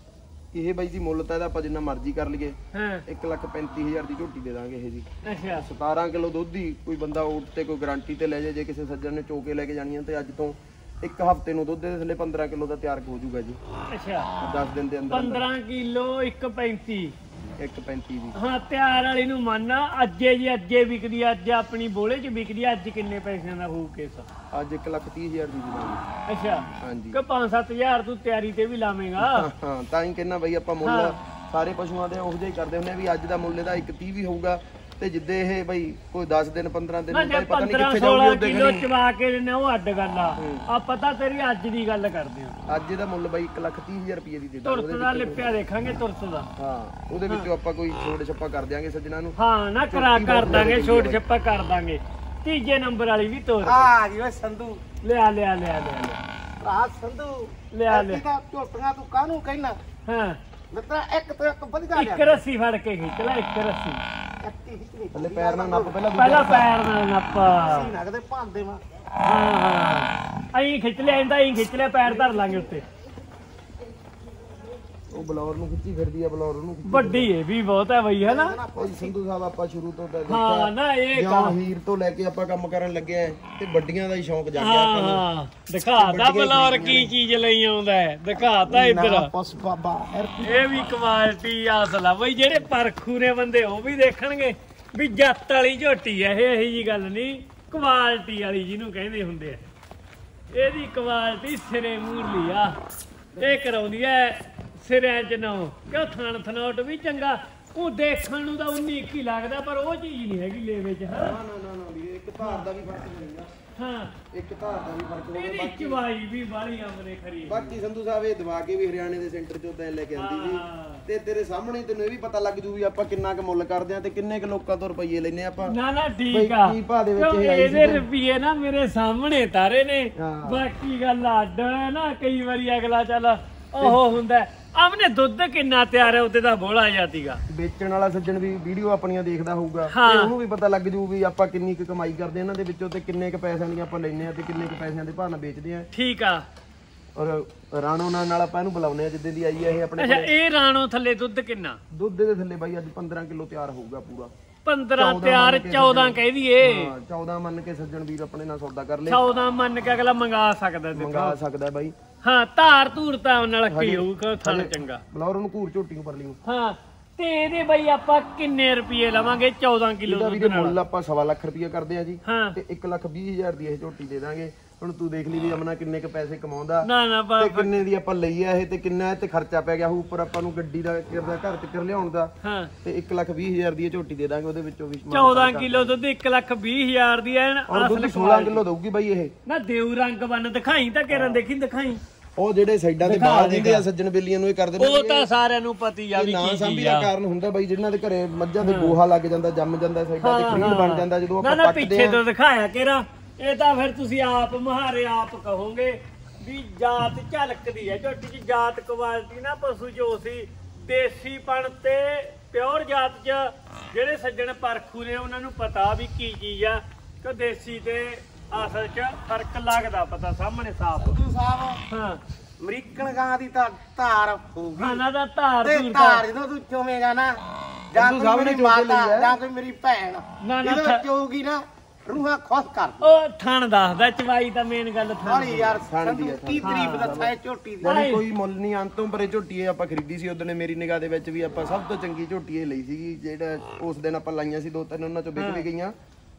ਇਹ ਬਾਈ ਜੀ ਮੁੱਲ ਤਾਂ ਇਹਦਾ ਆਪਾਂ ਜਿੰਨਾ ਮਰਜ਼ੀ ਕਰ ਲਈਏ ਹਾਂ ਇੱਕ ਲੱਖ ਪੈਂਤੀ ਹਜ਼ਾਰ ਦੀ ਝੋਟੀ ਦੇ ਦਾਂਗੇ ਇਹ ਜੀ ਅੱਛਾ ਸਤਾਰਾਂ ਕਿਲੋ ਦੁੱਧ ਦੀ ਕੋਈ ਬੰਦਾ ਊਠ ਤੇ ਕੋਈ ਗਾਰੰਟੀ ਤੇ ਲੈ ਜਾਏ ਜੇ ਕਿਸੇ ਸੱਜਣ ਨੇ ਚੋਕੇ ਲੈ ਕੇ ਜਾਣੀਆਂ ਤੇ ਅੱਜ ਤੋਂ ਇੱਕ ਹਫ਼ਤੇ ਨੂੰ ਦੁੱਧ ਦੇ ਥੱਲੇ ਪੰਦਰਾਂ ਕਿਲੋ ਦਾ ਤਿਆਰ ਹੋ ਜਾਊਗਾ ਜੀ ਅੱਛਾ ਦਸ ਦਿਨ ਦੇ ਅੰਦਰ ਅੰਦਰ ਪੰਦਰਾਂ ਕਿਲੋ ਇੱਕ ਪੈਂਤੀ ਇੱਕ ਪੈਂਤੀ ਦੀ ਹਾਂ ਤਿਆਰ ਵਾਲੀ ਨੂੰ ਮੰਨ ਅੱਜੇ ਜੀ ਅੱਜੇ ਵਿਕਦੀ ਆ, ਅੱਜ ਆਪਣੀ ਬੋਲੇ ਚ ਵਿਕਦੀ ਆ, ਅੱਜ ਕਿੰਨੇ ਪੈਸਿਆਂ ਦਾ ਹੋਊ ਕੇਸ ਅੱਜ ਇੱਕ ਲੱਖ ਤੀਹ ਹਜ਼ਾਰ ਦੀ ਦੇ ਦਾਂਗੇ ਅੱਛਾ ਹਾਂਜੀ ਕਿ ਪੰਜ ਸੱਤ ਹਜ਼ਾਰ ਤੂੰ ਤਿਆਰੀ ਤੇ ਵੀ ਲਾਵੇਂਗਾ ਹਾਂ ਹਾਂ ਤਾਂ ਹੀ ਕਹਿੰਦਾ ਬਈ ਆਪਾਂ ਮੁੱਲ ਸਾਰੇ ਪਸ਼ੂਆਂ ਦੇ ਉਹੋ ਜਿਹਾ ਹੀ ਕਰਦੇ ਹੁੰਦੇ ਆ ਵੀ ਅੱਜ ਦਾ ਮੁੱਲ ਇਹਦਾ ਇੱਕ ਤੀਹ ਵੀ ਹੋਊਗਾ ਤੇ ਜਿੱਦੇ ਇਹ ਬਈ ਕੋਈ ਦਸ ਦਿਨ ਪੰਦਰਾਂ ਦਿਨ ਨਾ ਜੇ ਬਾਈ ਪਤਾ ਨਹੀਂ ਪੰਦਰਾਂ ਕਿੱਥੇ ਜਾਊਗੀ ਸੋਲਾਂ ਉਹਦੇ ਕਿਲੋ ਚਵਾ ਕੇ ਦਿੰਦੇ ਉਹ ਅੱਡ ਗੱਲ ਆ ਆ ਪਤਾ ਤੇਰੀ ਅੱਜ ਦੀ ਗੱਲ ਕਰਦੇ ਆ ਅੱਜ ਇਹਦਾ ਮੁੱਲ ਬਾਈ ਇੱਕ ਲੱਖ ਤੀਹ ਹਜ਼ਾਰ ਰੁਪਏ ਦੀ ਦੇ ਦਾਂਗੇ ਤੁਰਤ ਦਾ ਲਿਪਿਆ ਦੇਖਾਂਗੇ ਤੁਰਤ ਦਾ ਹਾਂ ਉਹਦੇ ਵਿੱਚੋਂ ਆਪਾਂ ਕੋਈ ਛੋੜ ਛੱਪਾ ਕਰ ਦਿਆਂਗੇ ਸੱਜਣਾ ਨੂੰ ਹਾਂ ਨਾ ਕਰਾ ਕਰ ਦਾਂਗੇ ਛੋਟ ਛੱਪਾ ਕਰ ਦਾਂਗੇ ਤੀਜੇ ਨੰਬਰ ਵਾਲੀ ਵੀ ਤੋਰ ਆ ਜੀ ਓਏ ਸੰਧੂ ਲਿਆ ਲਿਆ ਲਿਆ ਲਿਆ ਲਿਆ। ਭਰਾ ਸੰਧੂ ਲਿਆ ਲਿਆ ਤਾਂ ਝੋਟੀਆਂ ਤੂੰ ਕਾਹਨੂੰ ਕਹਿਣਾ ਹਾਂ ਮਿੱਤਰਾ ਇੱਕ ਤੋਂ ਇੱਕ ਵਧੀਆ ਇੱਕ ਰੱਸੀ ਫੜ ਕੇ ਖਿੱਚ ਲੈ ਇੱਕ ਰੱਸੀ ਥੱਲੇ ਪੈਰ ਨਾਲ ਨੱਪ ਪਹਿਲਾਂ ਪਹਿਲਾਂ ਪੈਰ ਨਾਲ ਨੱਪ ਸੀ ਨਗਦੇ ਭਾਂਦੇ ਵਾ ਹਾਂ ਹਾਂ ਐਂ ਖਿੱਚ ਲਿਆ ਇਹਦਾ ਐਂ ਖਿੱਚ ਲਿਆ ਪੈਰ ਧਰ ਲਾਂਗੇ ਉੱਤੇ ਉਹ ਬਲੌਰ ਨੂੰ ਖਿੱਚੀ ਫਿਰਦੀ ਆ ਬਲੌਰ ਨੂੰ ਵੱਡੀ ਇਹ ਵੀ ਬਹੁਤ ਹੈ ਬਈ ਹੈ ਨਾ ਭਾਈ ਸੰਧੂ ਸਾਹਿਬ ਆਪਾਂ ਸ਼ੁਰੂ ਤੋਂ ਹਾਂ ਨਾ ਇਹ ਕੰਮ ਹੀਰ ਤੋਂ ਲੈ ਕੇ ਆਪਾਂ ਕੰਮ ਕਰਨ ਲੱਗੇ ਆ ਤੇ ਵੱਡੀਆਂ ਦਾ ਹੀ ਸ਼ੌਂਕ ਜਾਗਿਆ ਹਾਂ ਆਪਾਂ ਨੂੰ ਹਾਂ ਦਿਖਾਤਾ ਬਲੌਰ ਕੀ ਚੀਜ਼ ਲਈ ਆਉਂਦਾ ਹੈ ਦਿਖਾਤਾ ਇੱਧਰ ਪਸ ਬਾਬਾ ਇਹ ਵੀ ਕੁਆਲਿਟੀ ਆਸਲ ਆ ਬਈ ਜਿਹੜੇ ਪਰਖੂ ਨੇ ਬੰਦੇ ਉਹ ਵੀ ਦੇਖਣਗੇ ਵੀ ਜੱਤ ਵਾਲੀ ਝੋਟੀ ਆ ਇਹ ਇਹੀ ਜੀ ਗੱਲ ਨਹੀਂ ਕੁਆਲਿਟੀ ਵਾਲੀ ਜਿਹਨੂੰ ਕਹਿੰਦੇ ਹੁੰਦੇ ਆ ਇਹਦੀ ਕੁਆਲਿਟੀ ਸਿਰੇ ਮੂਰਲੀ ਆ ਇਹ ਕਰਾਉਂਦੀ ਐ ਸਿਰਿਆਂ ਚ ਨਾ ਕਿਉਂ ਥਣ ਥਨੋਟ ਵੀ ਚੰਗਾ ਉਹ ਦੇਖਣ ਨੂੰ ਤਾਂ ਉਨੀ ਇੱਕ ਹੀ ਲੱਗਦਾ ਪਰ ਉਹ ਚੀਜ਼ ਨਹੀਂ ਹੈਗੀ ਲੇਵੇ ਚ ਹਾਂ ਨਾ ਨਾ ਨਾ ਵੀਰੇ ਇੱਕ ਧਾਰ ਦਾ ਵੀ ਫਰਕ ਹੋਏਗਾ ਹਾਂ ਇੱਕ ਧਾਰ ਦਾ ਵੀ ਫਰਕ ਹੋਏਗਾ ਇਹਦੀ ਚਵਾਈ ਵੀ ਬਾਹਲੀ ਆਮਨੇ ਖਰੀ ਬਾਕੀ ਸੰਧੂ ਸਾਹਿਬ ਇਹ ਦਵਾ ਕੇ ਵੀ ਹਰਿਆਣੇ ਦੇ ਸੈਂਟਰ ਚੋਂ ਤੈਂ ਲੈ ਕੇ ਆਂਦੀ ਸੀ ਤੇ ਤੇਰੇ ਸਾਹਮਣੇ ਤੈਨੂੰ ਇਹ ਵੀ ਪਤਾ ਲੱਗ ਜੂ ਵੀ ਆਪਾਂ ਕਿੰਨਾ ਕੁ ਮੁੱਲ ਕਰਦੇ ਆ ਤੇ ਕਿੰਨੇ ਕੁ ਲੋਕਾਂ ਤੋਂ ਰੁਪਈਏ ਲੈਨੇ ਆਪਾਂ ਨਾ ਨਾ ਠੀਕ ਆ ਕੀ ਭਾਅ ਦੇ ਵਿੱਚ ਇਹ ਆਈ ਇਹਦੇ ਰੁਪਈਏ ਨਾ ਮੇਰੇ ਸਾਹਮਣੇ ਤਾਰੇ ਨੇ ਹਾਂ। ਬਾਕੀ ਗੱਲ ਅੱਡ ਨਾ ਕਈ ਵਾਰੀ ਅਗਲਾ ਚੱਲ ਉਹ ਹੁੰਦਾ ਆਮਨੇ ਦੁੱਧ ਕਿੰਨਾ ਤਿਆਰ ਹੈ ਉੱਤੇ ਦਾ ਬੋਲਾ ਜਾਂਦੀਗਾ ਵੇਚਣ ਵਾਲਾ ਸੱਜਣ ਵੀ ਵੀਡੀਓ ਆਪਣੀਆਂ ਦੇਖਦਾ ਹੋਊਗਾ ਹਾਂ। ਤੇ ਉਹਨੂੰ ਵੀ ਪਤਾ ਲੱਗ ਜੂ ਵੀ ਆਪਾਂ ਕਿੰਨੀ ਕੁ ਕਮਾਈ ਕਰਦੇ ਇਹਨਾਂ ਦੇ ਵਿੱਚੋਂ ਤੇ ਕਿੰਨੇ ਕੁ ਪੈਸਿਆਂ ਦੀਆਂ ਆਪਾਂ ਲੈਨੇ ਆ ਤੇ ਕਿੰਨੇ ਕੁ ਪੈਸਿਆਂ ਦੇ ਭਾਅ ਨਾਲ ਵੇਚਦੇ ਆ ਠੀਕ ਆ ਔਰ ਰਾਣੋ ਨਾਲ ਨਾਲ ਆਪਾਂ ਇਹਨੂੰ ਬੁਲਾਉਨੇ ਆ ਜਿੱਦੇ ਦੀ ਆਈ ਆ ਇਹ ਆਪਣੇ ਅੱਛਾ ਇਹ ਰਾਣੋ ਥੱਲੇ ਦੁੱਧ ਕਿੰਨਾ ਦੁੱਧ ਦੇ ਥੱਲੇ ਬਾਈ ਅੱਜ ਪੰਦਰਾਂ ਕਿਲੋ ਤਿਆਰ ਹੋਊਗਾ ਪੂਰਾ ਪੰਦਰਾਂ ਤਿਆਰ ਚੌਦਾਂ ਕਹਿ ਦਈਏ ਹਾਂ ਚੌਦਾਂ ਮੰਨ ਕੇ ਸੱਜਣ ਵੀਰ ਆਪਣੇ ਨਾਲ ਸੌਦਾ ਕਰ ਲੇ ਚੌਦਾਂ ਮੰਨ ਕੇ ਅਗਲਾ ਮੰਗਾ ਸਕਦਾ ਦੇਖੋ ਮੰਗਾ ਸਕਦਾ ਬਾਈ ਹਾਂ ਧਾਰ ਧੂਰ ਤਾਂ ਨਾਲ ਕੀ ਹੋਊਗਾ ਥਣ ਚੰਗਾ ਬਲੌਰ ਨੂੰ ਘੂਰ ਝੋਟੀ ਨੂੰ ਪਰ ਲਈ ਹਾਂ ਤੇ ਇਹਦੇ ਬਈ ਆਪਾਂ ਕਿੰਨੇ ਰੁਪਏ ਲਵਾਂਗੇ ਚੌਦਾਂ ਕਿਲੋ ਇਹਦਾ ਦੁੱਧ ਵੀ ਨਾਲ ਮੁੱਲ ਆਪਾਂ ਸਵਾ ਲੱਖ ਰੁਪਏ ਕਰਦੇ ਆ ਜੀ ਹਾਂ ਤੇ ਇੱਕ ਲੱਖ ਵੀਹ ਹਜ਼ਾਰ ਦੀ ਇਹ ਝੋਟੀ ਦੇ ਦਾਂਗੇ ਹੁਣ ਤੂੰ ਦੇਖ ਲਈ ਵੀ ਅਮਨਾ ਕਿੰਨੇ ਕ ਪੈਸੇ ਕਮਾਉਂਦਾ ਨਾ ਨਾ ਤੇ ਕਿੰਨੇ ਦੀ ਆਪਾਂ ਲਈ ਆ ਇਹ ਤੇ ਕਿੰਨਾ ਇਹ ਤੇ ਖਰਚਾ ਪੈ ਗਿਆ ਉੱਪਰ ਆਪਾਂ ਨੂੰ ਗੱਡੀ ਦਾ ਕਿਰਦਾ ਘਰ ਤੱਕ ਲਿਆਉਣ ਦਾ ਹਾਂ ਤੇ ਇੱਕ ਲੱਖ ਵੀਹ ਹਜ਼ਾਰ ਦੀ ਇਹ ਝੋਟੀ ਦੇ ਦਾਂਗੇ ਉਹਦੇ ਵਿੱਚੋਂ ਵੀ ਚੌਦਾਂ ਕਿਲੋ ਦੁੱਧ ਇੱਕ ਲੱਖ ਵੀਹ ਹਜ਼ਾਰ ਦੀ ਐ ਔਰ ਦੁੱਧ ਸੋਲਾਂ ਕਿਲੋ ਦਊਗੀ ਬਾਈ ਇਹ ਨਾ ਦੇਉ ਰੰਗ ਬੰਨ ਦਿਖਾਈ ਤਾਂ ਕਿਰਨ ਦੇਖੀ ਦਿਖਾਈ ਉਹ ਜਿਹੜੇ ਸਾਈਡਾਂ ਤੇ ਬਾਹਰ ਦਿੰਦੇ ਆ ਸੱਜਣ ਬੇਲੀਆਂ ਨੂੰ ਇਹ ਕਰਦੇ ਨੇ ਉਹ ਤਾਂ ਸਾਰਿਆਂ ਨੂੰ ਪਤੀ ਆ ਵੀ ਨਾ ਕੀ ਸਾਂਭੀ ਚੀਜ਼ ਦਾ ਆ ਕਾਰਨ ਹੁੰਦਾ ਬਾਈ ਜਿਹਨਾਂ ਦੇ ਘਰੇ ਮੱਝਾਂ ਦੇ ਗੋਹਾ ਲੱਗ ਜਾਂਦਾ ਜੰਮ ਜਾਂਦਾ ਸਾਈਡਾਂ ਤੇ ਖਰੀਦ ਬਣ ਜਾਂਦਾ ਜਦੋਂ ਨਾ ਆਪਾਂ ਨਾ ਪੱਟਦੇ ਪਿੱਛੇ ਆ ਤੋਂ ਦਿਖਾਇਆ ਕਿਰਾ ਇਹ ਤਾਂ ਫਿਰ ਤੁਸੀਂ ਆਪ ਮਹਾਰੇ ਆਪ ਕਹੋਗੇ ਵੀ ਜਾਤ ਝਲਕਦੀ ਹੈ ਝੋਟੀ ਦੀ ਜਾਤ ਕੁਆਲਿਟੀ ਨਾ ਪਸ਼ੂ ਜੋ ਸੀ ਦੇਸੀਪਣ ਤੇ ਪਿਓਰ ਜਾਤ ਚ ਜਿਹੜੇ ਸੱਜਣ ਪਰਖੂ ਨੇ ਉਹਨਾਂ ਨੂੰ ਪਤਾ ਵੀ ਕੀ ਚੀਜ਼ ਆ ਕਿ ਦੇਸੀ ਤੇ ਅਸਲ ਚ ਫਰਕ ਲੱਗਦਾ ਪਤਾ ਸਾਹਮਣੇ ਸਾਫ ਸੰਧੂ ਸਾਹਿਬ ਹਾਂ ਅਮਰੀਕਨ ਗਾਂ ਦੀ ਤਾਂ ਧਾਰ ਹੋਊਗੀ ਖਾਣਾ ਦਾ ਧਾਰ ਤੇ ਧੂਰ ਧਾਰ ਜਦੋਂ ਤੂੰ ਚੋਵੇਂਗਾ ਨਾ ਜਾਂ ਕੋਈ ਮੇਰੀ ਮਾਤਾ ਜਾਂ ਕੋਈ ਮੇਰੀ ਭੈਣ ਨਾ, ਨਾ, ਇਹਦੇ ਵਿੱਚ ਹੋਊਗੀ ਨਾ ਰੂਹਾਂ ਖੁਸ਼ ਕਰ ਉਹ ਥਣ ਦੱਸਦਾ ਚਵਾਈ ਤਾਂ ਮੇਨ ਗੱਲ ਥਣ ਹਾਲੀ ਯਾਰ ਖਾਣ ਦੀ ਸੰਧੂ ਆ, ਕੀ ਤਾਰੀਫ ਦੱਸਾਂ ਇਹ ਝੋਟੀ ਦੀ ਨਹੀਂ ਕੋਈ ਮੁੱਲ ਨਹੀਂ ਅੰਤੋਂ ਪਰੇ ਝੋਟੀ ਇਹ ਆਪਾਂ ਖਰੀਦੀ ਸੀ ਉਦੋਂ ਨੇ ਮੇਰੀ ਨਿਗਾਹ ਦੇ ਵਿੱਚ ਵੀ ਆਪਾਂ ਸਭ ਤੋਂ ਚੰਗੀ ਝੋਟੀ ਇਹ ਲਈ ਸੀਗੀ ਜਿਹੜਾ ਉਸ ਦਿਨ ਆਪਾਂ ਲਾਈਆਂ ਸੀ ਦੋ ਤਿੰਨ ਉਹਨਾਂ ਚੋਂ ਵਿਕ ਵੀ ਗਈਆਂ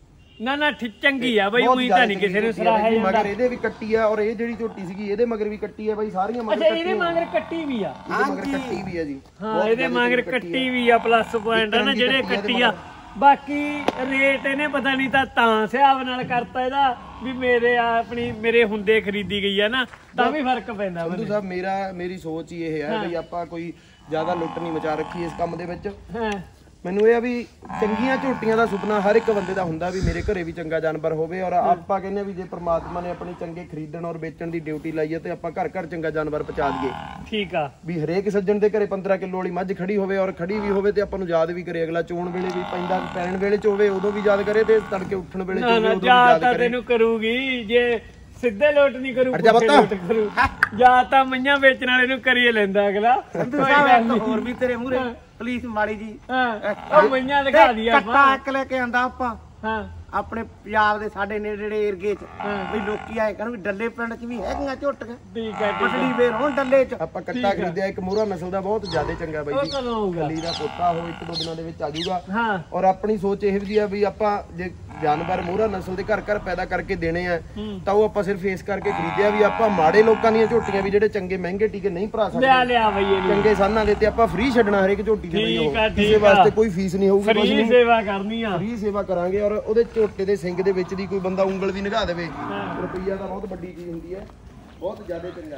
ਨਾ ਨਾ ਠੀ ਚੰਗੀ ਆ ਬਈ ਉਹੀ ਤਾਂ ਨਹੀਂ ਕਿਸੇ ਨੂੰ ਸਰਾਹਿਆ ਜਾਂਦਾ ਮਗਰ ਇਹਦੇ ਵੀ ਕੱਟੀ ਆ ਔਰ ਇਹ ਜਿਹੜੀ ਝੋਟੀ ਸੀਗੀ ਇਹਦੇ ਮਗਰ ਵੀ ਕੱਟੀ ਆ ਬਾਈ ਸਾਰੀਆਂ ਮਗਰ ਅੱਛਾ ਇਹਦੇ ਮਗਰ ਕੱਟੀ ਵੀ ਆ ਇਹਦੇ ਮਗਰ ਕੱਟੀ ਵੀ ਆ ਜੀ ਹਾਂ ਇਹਦੇ ਮਗਰ ਕੱਟੀ ਵੀ ਆ ਪਲੱਸ ਪੁਆਇੰਟ ਆ ਨਾ ਜਿਹੜੇ ਕੱਟੀ ਆ ਬਾਕੀ ਰੇਟ ਇਹਨੇ ਪਤਾ ਨਹੀਂ ਤਾਂ ਤਾਂ ਹਿਸਾਬ ਨਾਲ ਕਰਤਾ ਇਹਦਾ ਵੀ ਮੇਰੇ ਆ ਆਪਣੀ ਮੇਰੇ ਹੁੰਦੇ ਖਰੀਦੀ ਗਈ ਆ ਨਾ ਤਾਂ ਵੀ ਫਰਕ ਪੈਂਦਾ ਸੰਧੂ ਸਾਹਿਬ ਮੇਰਾ ਮੇਰੀ ਸੋਚ ਹੀ ਇਹ ਹੈ ਬਈ ਆਪਾਂ ਕੋਈ ਜ਼ਿਆਦਾ ਲੁੱਟ ਨਹੀਂ ਮਚਾ ਰੱਖੀ ਇਸ ਕੰਮ ਦੇ ਵਿੱਚ ਹਾਂ ਮੈਨੂੰ ਇਹ ਆ ਵੀ ਚੰਗੀਆਂ ਝੋਟੀਆਂ ਦਾ ਸੁਪਨਾ ਹਰ ਇੱਕ ਬੰਦੇ ਦਾ ਹੁੰਦਾ ਵੀ ਮੇਰੇ ਘਰੇ ਵੀ ਚੰਗਾ ਜਾਨਵਰ ਹੋਵੇ ਔਰ ਆਪਾਂ ਕਹਿੰਦੇ ਵੀ ਜੇ ਪ੍ਰਮਾਤਮਾ ਨੇ ਆਪਣੀ ਚੰਗੇ ਖਰੀਦਣ ਔਰ ਵੇਚਣ ਦੀ ਡਿਊਟੀ ਲਾਈ ਹੈ ਤੇ ਆਪਾਂ ਘਰ ਘਰ ਚੰਗਾ ਜਾਨਵਰ ਪਹੁੰਚਾ ਦਈਏ ਠੀਕ ਆ ਵੀ ਹਰੇਕ ਸੱਜਣ ਦੇ ਘਰੇ ਪੰਦਰਾਂ ਕਿਲੋ ਵਾਲੀ ਮੱਝ ਖੜੀ ਹੋਵੇ ਔਰ ਖੜੀ ਵੀ ਹੋਵੇ ਤੇ ਆਪਾਂ ਨੂੰ ਯਾਦ ਵੀ ਕਰੇ ਅਗਲਾ ਚੋਣ ਵੇਲੇ ਵੀ ਪੈਂਦਾ ਪੈਣ ਵੇਲੇ ਚ ਹੋਵੇ ਉਦੋਂ ਵੀ ਯਾਦ ਕਰੇ ਤੇ ਤੜਕੇ ਉੱਠਣ ਵੇਲੇ ਚ ਨਾ ਹੋਵੇ ਨਾ ਉਦੋਂ ਵੀ ਜਾ ਯਾਦ ਤਾਂ ਕਰੇ ਤੈਨੂੰ ਕਰੂਗੀ ਜੇ ਸਿੱਧੇ ਲੋਟ ਨਹੀਂ ਕਰੂ ਹਟ ਜਾ ਪੁੱਠੇ ਬੱਤਾ। ਲੋਟ ਕਰੂ ਜਾਂ ਤਾਂ ਮਈਆਂ ਵੇਚਣ ਵਾਲੇ ਨੂੰ ਕਰੀਏ ਲੈਂਦਾ ਅਗਲਾ ਸੰਧੂ ਸਾਹਿਬ ਇੱਕ ਹੋਰ ਵੀ ਤੇਰੇ ਮੂਹਰੇ ਪਲੀਜ਼ ਮਾੜੀ ਜੀ ਹਾਂ ਉਹ ਮਈਆਂ ਦਿਖਾ ਦੀ ਕੱਟਾ ਆਪਾਂ ਇੱਕ ਲੈ ਕੇ ਆਂਦਾ ਆਪਾਂ ਹਾਂ ਆਪਣੇ ਪੰਜਾਬ ਦੇ ਸਾਡੇ ਨੇੜੇ ਏਰੀਏ ਚ ਵੀ ਲੋਕੀ ਆਏ ਕਰਨ ਵੀ ਡੱਲੇ ਪਿੰਡ ਚ ਵੀ ਹੈਗੀਆਂ ਝੋਟੀਆਂ ਠੀਕ ਹੈ ਠੀਕ ਪਟੜੀ ਵੇਰ ਹੁਣ ਡੱਲੇ ਚ ਆਪਾਂ ਕੱਟਾ ਖਰੀਦਿਆ ਇੱਕ ਮੋਹਰਾ ਨਸਲ ਦਾ ਬਹੁਤ ਜ਼ਿਆਦਾ ਚੰਗਾ ਬਾਈ ਉਹ ਜੀ ਕਦੋਂ ਹੋਊਗਾ ਗਲੀ ਦਾ ਪੋਤਾ ਉਹ ਇੱਕ ਦੋ ਦਿਨਾਂ ਦੇ ਵਿੱਚ ਆ ਜਾਊਗਾ ਹਾਂ ਔਰ ਆਪਣੀ ਸੋਚ ਇਹ ਵੀ ਆ ਵੀ ਆਪਾਂ ਜੇ ਜਾਨਵਰ ਮੋਹਰਾ ਨਸਲ ਦੇ ਘਰ ਘਰ ਪੈਦਾ ਕਰਕੇ ਦੇਣੇ ਆ ਤਾਂ ਉਹ ਆਪਾਂ ਸਿਰਫ ਇਸ ਕਰਕੇ ਖਰੀਦਿਆ ਵੀ ਆਪਾਂ ਮਾੜੇ ਲੋਕਾਂ ਦੀਆਂ ਝੋਟੀਆਂ ਵੀ ਜਿਹੜੇ ਚੰਗੇ ਮਹਿੰਗੇ ਟੀਕੇ ਨਹੀਂ ਭਰਾ ਸਕਦੇ ਲਿਆ ਲਿਆ ਬਈ ਇਹ ਚੰਗੇ ਸਾਨਾਂ ਦੇ ਤੇ ਆਪਾਂ ਫ੍ਰੀ ਛੱਡਣਾ ਹਰੇਕ ਝੋਟੀ ਦੇ ਬਈ ਠੀਕ ਆ, ਉਹ ਠੀਕ ਕਿਸੇ ਆ। ਵਾਸਤੇ ਕੋਈ ਫੀਸ ਨਹੀਂ ਹੋਊਗੀ ਕੁਝ ਫਰੀ ਨਹੀਂ ਸੇਵਾ ਕਰਨੀ ਆ ਫ੍ਰੀ ਸੇਵਾ ਕਰਾਂਗੇ ਔਰ ਉਹਦੇ ਝੋਟੇ ਦੇ ਸਿੰਗ ਦੇ ਵਿੱਚ ਦੀ ਕੋਈ ਬੰਦਾ ਉਂਗਲ ਵੀ ਨਿਗਾਹ ਦੇਵੇ ਹਾਂ। ਰੁਪਈਆ ਤਾਂ ਬਹੁਤ ਵੱਡੀ ਚੀਜ਼ ਹੁੰਦੀ ਹੈ ਬਹੁਤ ਜ਼ਿਆਦਾ ਚੰਗਾ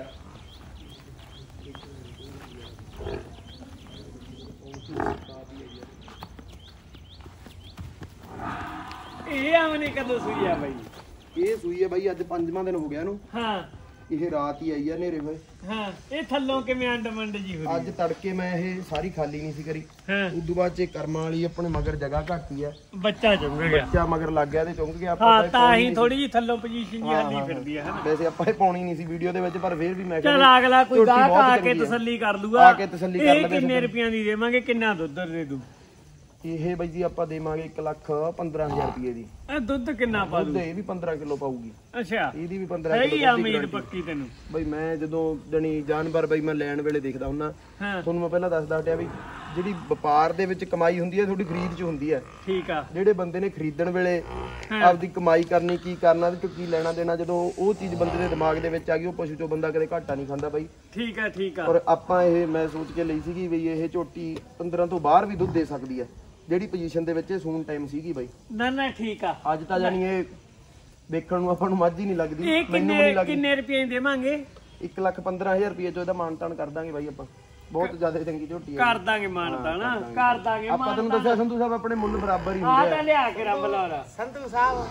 ਇਹ ਆਵਨੇ ਕਦੋਂ ਸੂਈ ਆ ਬਈ ਇਹ ਸੂਈ ਹੈ ਬਾਈ ਅੱਜ ਪੰਜਵਾਂ ਦਿਨ ਹੋ ਗਿਆ ਇਹਨੂੰ ਹਾਂ ਇਹ ਰਾਤ ਹੀ ਆਈ ਆ ਨੇਰੇ ਹੋਏ। ਹਾਂ ਇਹ ਥੱਲੋਂ ਕਿਵੇਂ ਅੰਡ ਮੰਡ ਜੀ ਹੋਈ ਅੱਜ ਤੜਕੇ ਮੈਂ ਇਹ ਸਾਰੀ ਖਾਲੀ ਨਹੀਂ ਸੀ ਕਰੀ। ਹਾਂ ਉਦੋਂ ਬਾਅਦ ਚ ਕਰਮਾਂ ਵਾਲੀ ਆਪਣੇ ਮਗਰ ਜਗ੍ਹਾ ਘੱਟੀ ਆ, ਬੱਚਾ ਚੁੰਗ ਗਿਆ। ਬੱਚਾ ਮਗਰ ਲੱਗ ਗਿਆ ਤੇ ਚੁੰਗ ਗਿਆ। ਹਾਂ ਤਾਂ ਹੀ ਥੋੜੀ ਜੀ ਥੱਲੋਂ ਪੋਜੀਸ਼ਨ ਜੀ ਹੱਲੀ ਫਿਰਦੀ ਆ ਹੈ ਨਾ। ਵੈਸੇ ਆਪਾਂ ਇਹ ਪਾਉਣੀ ਨਹੀਂ ਸੀ ਵੀਡੀਓ ਦੇ ਵਿੱਚ, ਪਰ ਫਿਰ ਵੀ ਮੈਂ ਚਲ ਅਗਲਾ ਕੋਈ ਗਾਹਕ ਆ ਕੇ ਤਸੱਲੀ ਕਰ ਲੂਗਾ। ਆ ਕੇ ਤਸੱਲੀ ਕਰ ਇਹ ਕਿੰਨੇ ਰੁਪਈਆਂ ਦੀ ਦੇਵਾਂਗੇ, ਕਿੰਨਾ ਦੁੱਧ ਦੇ ਦੂ? ਇਹ ਬਾਈ ਜੀ ਆਪਾਂ ਦੇਵਾਂਗੇ ਇੱਕ ਲੱਖ ਪੰਦਰਾਂ ਹਜ਼ਾਰ ਰੁਪਏ ਦੀ। ਇਹ ਦੁੱਧ ਕਿੰਨਾ ਪਾ ਦੂ? ਦੁੱਧ ਇਹ ਵੀ ਪੰਦਰਾਂ ਕਿਲੋ ਪਾਊਗੀ। ਅੱਛਾ ਇਹਦੀ ਵੀ ਪੰਦਰਾਂ ਸਹੀ ਕਿਲੋ ਆ ਉਮੀਦ ਪੱਕੀ ਤੈਨੂੰ। ਬਈ ਮੈਂ ਜਦੋਂ ਜਣੀ ਜਾਨਵਰ ਬਈ ਮੈਂ ਲੈਣ ਵੇਲੇ ਦੇਖਦਾ ਹੁੰਨਾ, ਹਾਂ ਤੁਹਾਨੂੰ ਮੈਂ ਪਹਿਲਾਂ ਦੱਸਦਾ ਹਟਿਆ ਵੀ ਜਿਹੜੀ ਵਪਾਰ ਦੇ ਵਿੱਚ ਕਮਾਈ ਹੁੰਦੀ ਹੈ ਤੁਹਾਡੀ ਖਰੀਦ 'ਚ ਹੁੰਦੀ ਹੈ। ਠੀਕ ਆ। ਜਿਹੜੇ ਬੰਦੇ ਨੇ ਖਰੀਦਣ ਵੇਲੇ ਆਪਦੀ ਕਮਾਈ ਕਰਨੀ, ਕੀ ਕਰਨਾ ਤੇ ਕੀ ਲੈਣਾ ਦੇਣਾ, ਜਦੋਂ ਉਹ ਚੀਜ਼ ਬੰਦੇ ਦੇ ਦਿਮਾਗ ਦੇ ਵਿੱਚ ਆ ਗਈ, ਉਹ ਪਸ਼ੂ ਚੋਂ ਬੰਦਾ ਕਦੇ ਘਾਟਾ ਨਹੀਂ ਖਾਂਦਾ ਬਾਈ। ਠੀਕ ਆ ਠੀਕ ਆ। ਔਰ ਆਪਾਂ ਇਹ ਮੈਂ ਸੋਚ ਕੇ ਲਈ ਸੀਗੀ ਵੀ ਇਹ ਝੋਟੀ ਪੰਦਰਾਂ ਤੋਂ ਬਾਹਰ ਵੀ ਦੁੱਧ ਦੇ ਸਕਦੀ ਹੈ, ਜਿਹੜੀ ਪੋਜੀਸ਼ਨ ਦੇ ਵਿੱਚ ਸੂਨ ਟਾਈਮ ਸੀਗੀ ਬਾਈ। ਨਾ ਨਾ ਠੀਕ ਆ। ਅੱਜ ਤਾਂ ਜਾਨੀ ਇਹ ਦੇਖਣ ਨੂੰ ਆਪਾਂ ਨੂੰ ਮੱਝ ਹੀ ਨਹੀਂ ਲੱਗਦੀ, ਇਹ ਮੈਨੂੰ ਵੀ ਨਹੀਂ ਕਿੰਨੇ ਲੱਗਦੀ। ਕਿੰਨੇ ਰੁਪਏ ਦੇਵਾਂਗੇ? ਇੱਕ ਲੱਖ ਪੰਦਰਾਂ ਹਜ਼ਾਰ ਰੁਪਏ ਚੋਂ ਇਹਦਾ ਮਾਨਤਾਨ ਕਰ ਦਾਂਗੇ ਬਾਈ ਆਪਾਂ। ਬਹੁਤ ਜ਼ਿਆਦਾ ਚੰਗੀ ਝੋਟੀ ਹੈ। ਕਰ ਦਾਂਗੇ ਮਾਨਤਾ ਨਾ, ਕਰ ਦਾਂਗੇ ਆਪਾਂ ਤੈਨੂੰ ਦੱਸਿਆ ਸੰਧੂ ਸਾਹਿਬ ਆਪਣੇ ਮੁੱਲ ਬਰਾਬਰ ਹੀ ਆ ਹੁੰਦੇ ਤਾਂ ਆ। ਲਿਆ ਕੇ ਰੱਬ ਲਾਲਾ ਸੰਧੂ ਸਾਹਿਬ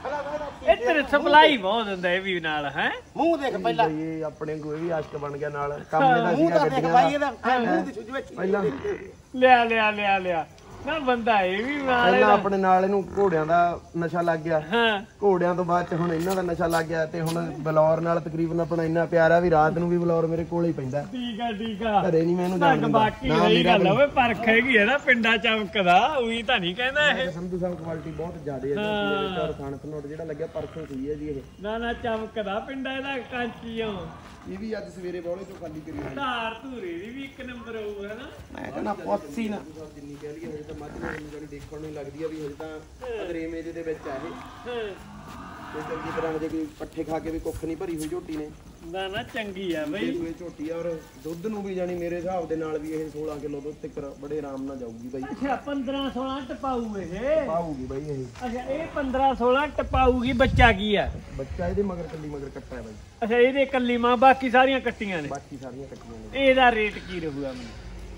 ਇਹ ਤੇਰੇ ਸਪਲਾਈ ਬਹੁਤ ਹੁੰਦਾ ਇਹ ਵੀ ਨਾਲ ਹੈ। ਮੂੰਹ ਦੇਖ ਪਹਿਲਾਂ, ਇਹ ਆਪਣੇ ਕੋਈ ਵੀ ਆਸ਼ਕ ਬਣ ਗਿਆ ਨਾਲ ਕੰਮ ਇਹਦਾ ਮੂੰਹ ਸੀਗਾ ਤਾਂ ਦੇਖ ਗੱਡੀਆਂ ਬਾਈ ਦਾ। ਇਹਦਾ ਮੂੰਹ ਦੀ ਸੁਝ ਵਿੱਚ ਪਹਿਲਾਂ ਲਿਆ ਲਿਆ ਲਿਆ ਲਿਆ ਨਾ ਬੰਦਾ ਇਹ ਵੀ ਨਾਲ ਪਹਿਲਾਂ ਆਪਣੇ ਨਾਲ ਇਹਨੂੰ ਘੋੜਿਆਂ ਦਾ ਨਸ਼ਾ ਲੱਗ ਗਿਆ, ਹਾਂ ਘੋੜਿਆਂ ਤੋਂ ਬਾਅਦ ਚ ਹੁਣ ਇਹਨਾਂ ਦਾ ਨਸ਼ਾ ਲੱਗ ਗਿਆ, ਤੇ ਹੁਣ ਬਲੌਰ ਨਾਲ ਤਕਰੀਬਨ ਆਪਣਾ ਇੰਨਾ ਪਿਆਰਾ ਵੀ ਰਾਤ ਨੂੰ ਵੀ ਬਲੌਰ ਮੇਰੇ ਕੋਲ ਹੀ ਪੈਂਦਾ। ਠੀਕ ਆ ਠੀਕ ਆ। ਘਰੇ ਨਹੀਂ ਮੈਂ ਇਹਨੂੰ ਤਾਂ ਜਾਣ ਦਿੰਦਾ। ਬਾਕੀ ਇਹ ਗੱਲ ਹੋਵੇ ਪਰਖ ਹੈਗੀ ਹੈ ਨਾ ਪਿੰਡਾਂ ਚਮਕਦਾ, ਉਹੀ ਤਾਂ ਨਹੀਂ ਕਹਿੰਦਾ ਇਹ। ਸੰਧੂ ਸਾਹਿਬ ਕੁਆਲਿਟੀ ਬਹੁਤ ਜ਼ਿਆਦਾ ਹੈ ਜੀ ਇਹਦੇ ਵਿੱਚ, ਔਰ ਖਾਣ ਖਨੋਟ ਜਿਹੜਾ ਲੱਗਿਆ ਪਰਖੋਂ ਸਹੀ ਹੈ ਜੀ ਇਹ। ਨਾ ਨਾ ਚਮਕਦਾ ਪਿੰਡਾਂ ਦਾ ਕਾਂਚੀਓ। ਇਹ ਵੀ ਅੱਜ ਸਵੇਰੇ ਬੋਲੇ ਚੋਂ ਖਾਲੀ ਕਰੀ ਹੋਈ ਧਾਰ ਧੂਰੇ ਦੀ ਵੀ ਇੱਕ ਨੰਬਰ ਹੋਊ ਹੈ ਨਾ। ਮੈਂ ਕਹਿੰਦਾ ਪੋਸੀ ਨਾ ਜਿੰਨੀ ਕਹਿ ਲਈਏ ਹਜੇ ਤਾਂ ਮੱਝ ਨੂੰ ਜਿਹੜੀ ਦੇਖਣ ਨੂੰ ਲੱਗਦੀ ਆ ਵੀ ਹਜੇ ਤਾਂ ਅਦਰੇਮ ਏਜ ਦੇ ਵਿੱਚ ਆ ਇਹ। ਹਾਂ ਤੇ ਚੰਗੀ ਤਰ੍ਹਾਂ ਹਜੇ ਕੋਈ ਪੱਠੇ ਖਾ ਕੇ ਵੀ ਕੁੱਖ ਨਹੀਂ ਭਰੀ ਹੋਈ ਝੋਟੀ ਨੇ। ਨਾ ਨਾ ਚੰਗੀ ਆ ਬਈ। ਇਹ ਕੋਈ ਝੋਟੀ ਆ, ਔਰ ਦੁੱਧ ਨੂੰ ਵੀ ਜਾਨੀ ਮੇਰੇ ਹਿਸਾਬ ਦੇ ਨਾਲ ਵੀ ਇਹ ਸੋਲਾਂ ਕਿਲੋ ਦੁੱਧ ਤੱਕ ਬੜੇ ਆਰਾਮ ਨਾਲ ਜਾਊਗੀ ਬਾਈ। ਅੱਛਾ ਪੰਦਰਾਂ ਸੋਲਾਂ ਟਪਾਊ ਇਹ। ਪਾਊਗੀ ਬਾਈ ਇਹ। ਅੱਛਾ ਇਹ ਪੰਦਰਾਂ ਸੋਲਾਂ ਟਪਾਊਗੀ। ਬੱਚਾ ਕੀ ਆ? ਬੱਚਾ ਇਹਦੇ ਮਗਰ ਕੱਲੀ ਮਗਰ ਕੱਟਾ ਹੈ ਬਾਈ। ਅੱਛਾ ਇਹਦੇ ਕੱਲੀ ਮਾਂ, ਬਾਕੀ ਸਾਰੀਆਂ ਕੱਟੀਆਂ ਨੇ। ਬਾਕੀ ਸਾਰੀਆਂ ਕੱਟੀਆਂ ਨੇ। ਇਹਦਾ ਰੇਟ ਕੀ ਰਹੂਗਾ ਮੈਨੂੰ?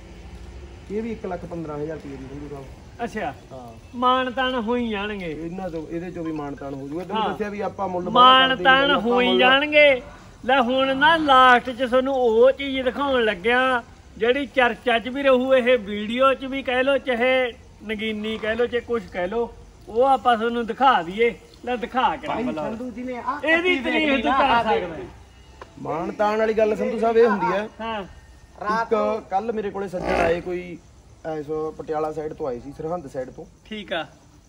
ਇਹ ਵੀ ਇੱਕ ਲੱਖ ਪੰਦਰਾਂ ਹਜ਼ਾਰ ਰੁਪਏ ਦੀ ਸੰਧੂ ਸਾਹਿਬ। ਅੱਛਾ ਹਾਂ ਮਾਨ ਤਾਨ ਹੋਈ ਜਾਣਗੇ ਇਹਨਾਂ ਤੋਂ ਇਹਦੇ ਚੋਂ ਵੀ ਮਾਨਤਾਨ ਹੋ ਜੂਗਾ। ਤੈਨੂੰ ਦੱਸਿਆ ਵੀ ਆਪਾਂ ਮੁੱਲ ਮਾਨ ਤਾਨ ਹੋਈ ਜਾਣਗੇ। ਲੈ ਹੁਣ ਨਾ ਲਾਸਟ 'ਚ ਤੁਹਾਨੂੰ ਉਹ ਚੀਜ਼ ਦਿਖਾਉਣ ਲੱਗਿਆ ਜਿਹੜੀ ਚਰਚਾ 'ਚ ਵੀ ਰਹੂ, ਇਹ ਵੀਡੀਓ 'ਚ ਵੀ ਕਹਿ ਲੋ, ਚਾਹੇ ਨਗੀਨੀ ਕਹਿ ਲੋ, ਚਾਹੇ ਕੁਝ ਕਹਿ ਲੋ, ਉਹ ਆਪਾਂ ਤੁਹਾਨੂੰ ਦਿਖਾ ਦਈਏ। ਲੈ ਦਿਖਾ ਕੇ ਰੱਬ ਲਾ। ਸੰਧੂ ਜੀ ਨੇ ਆ ਇਹਦੀ ਤਰੀਕ ਤੂੰ ਕਰ ਸਕਦਾ। ਮਾਨਤਾਨ ਵਾਲੀ ਗੱਲ ਸੰਧੂ ਸਾਹਿਬ ਇਹ ਹੁੰਦੀ ਹੈ। ਹਾਂ ਇੱਕ ਕੱਲ ਮੇਰੇ ਕੋਲੇ ਸੱਜਣ ਆਏ, ਕੋਈ ਐਸ ਪਟਿਆਲਾ ਸਾਈਡ ਤੋਂ ਆਏ ਸੀ, ਸਰਹੰਦ ਸਾਈਡ ਤੋਂ। ਠੀਕ ਆ।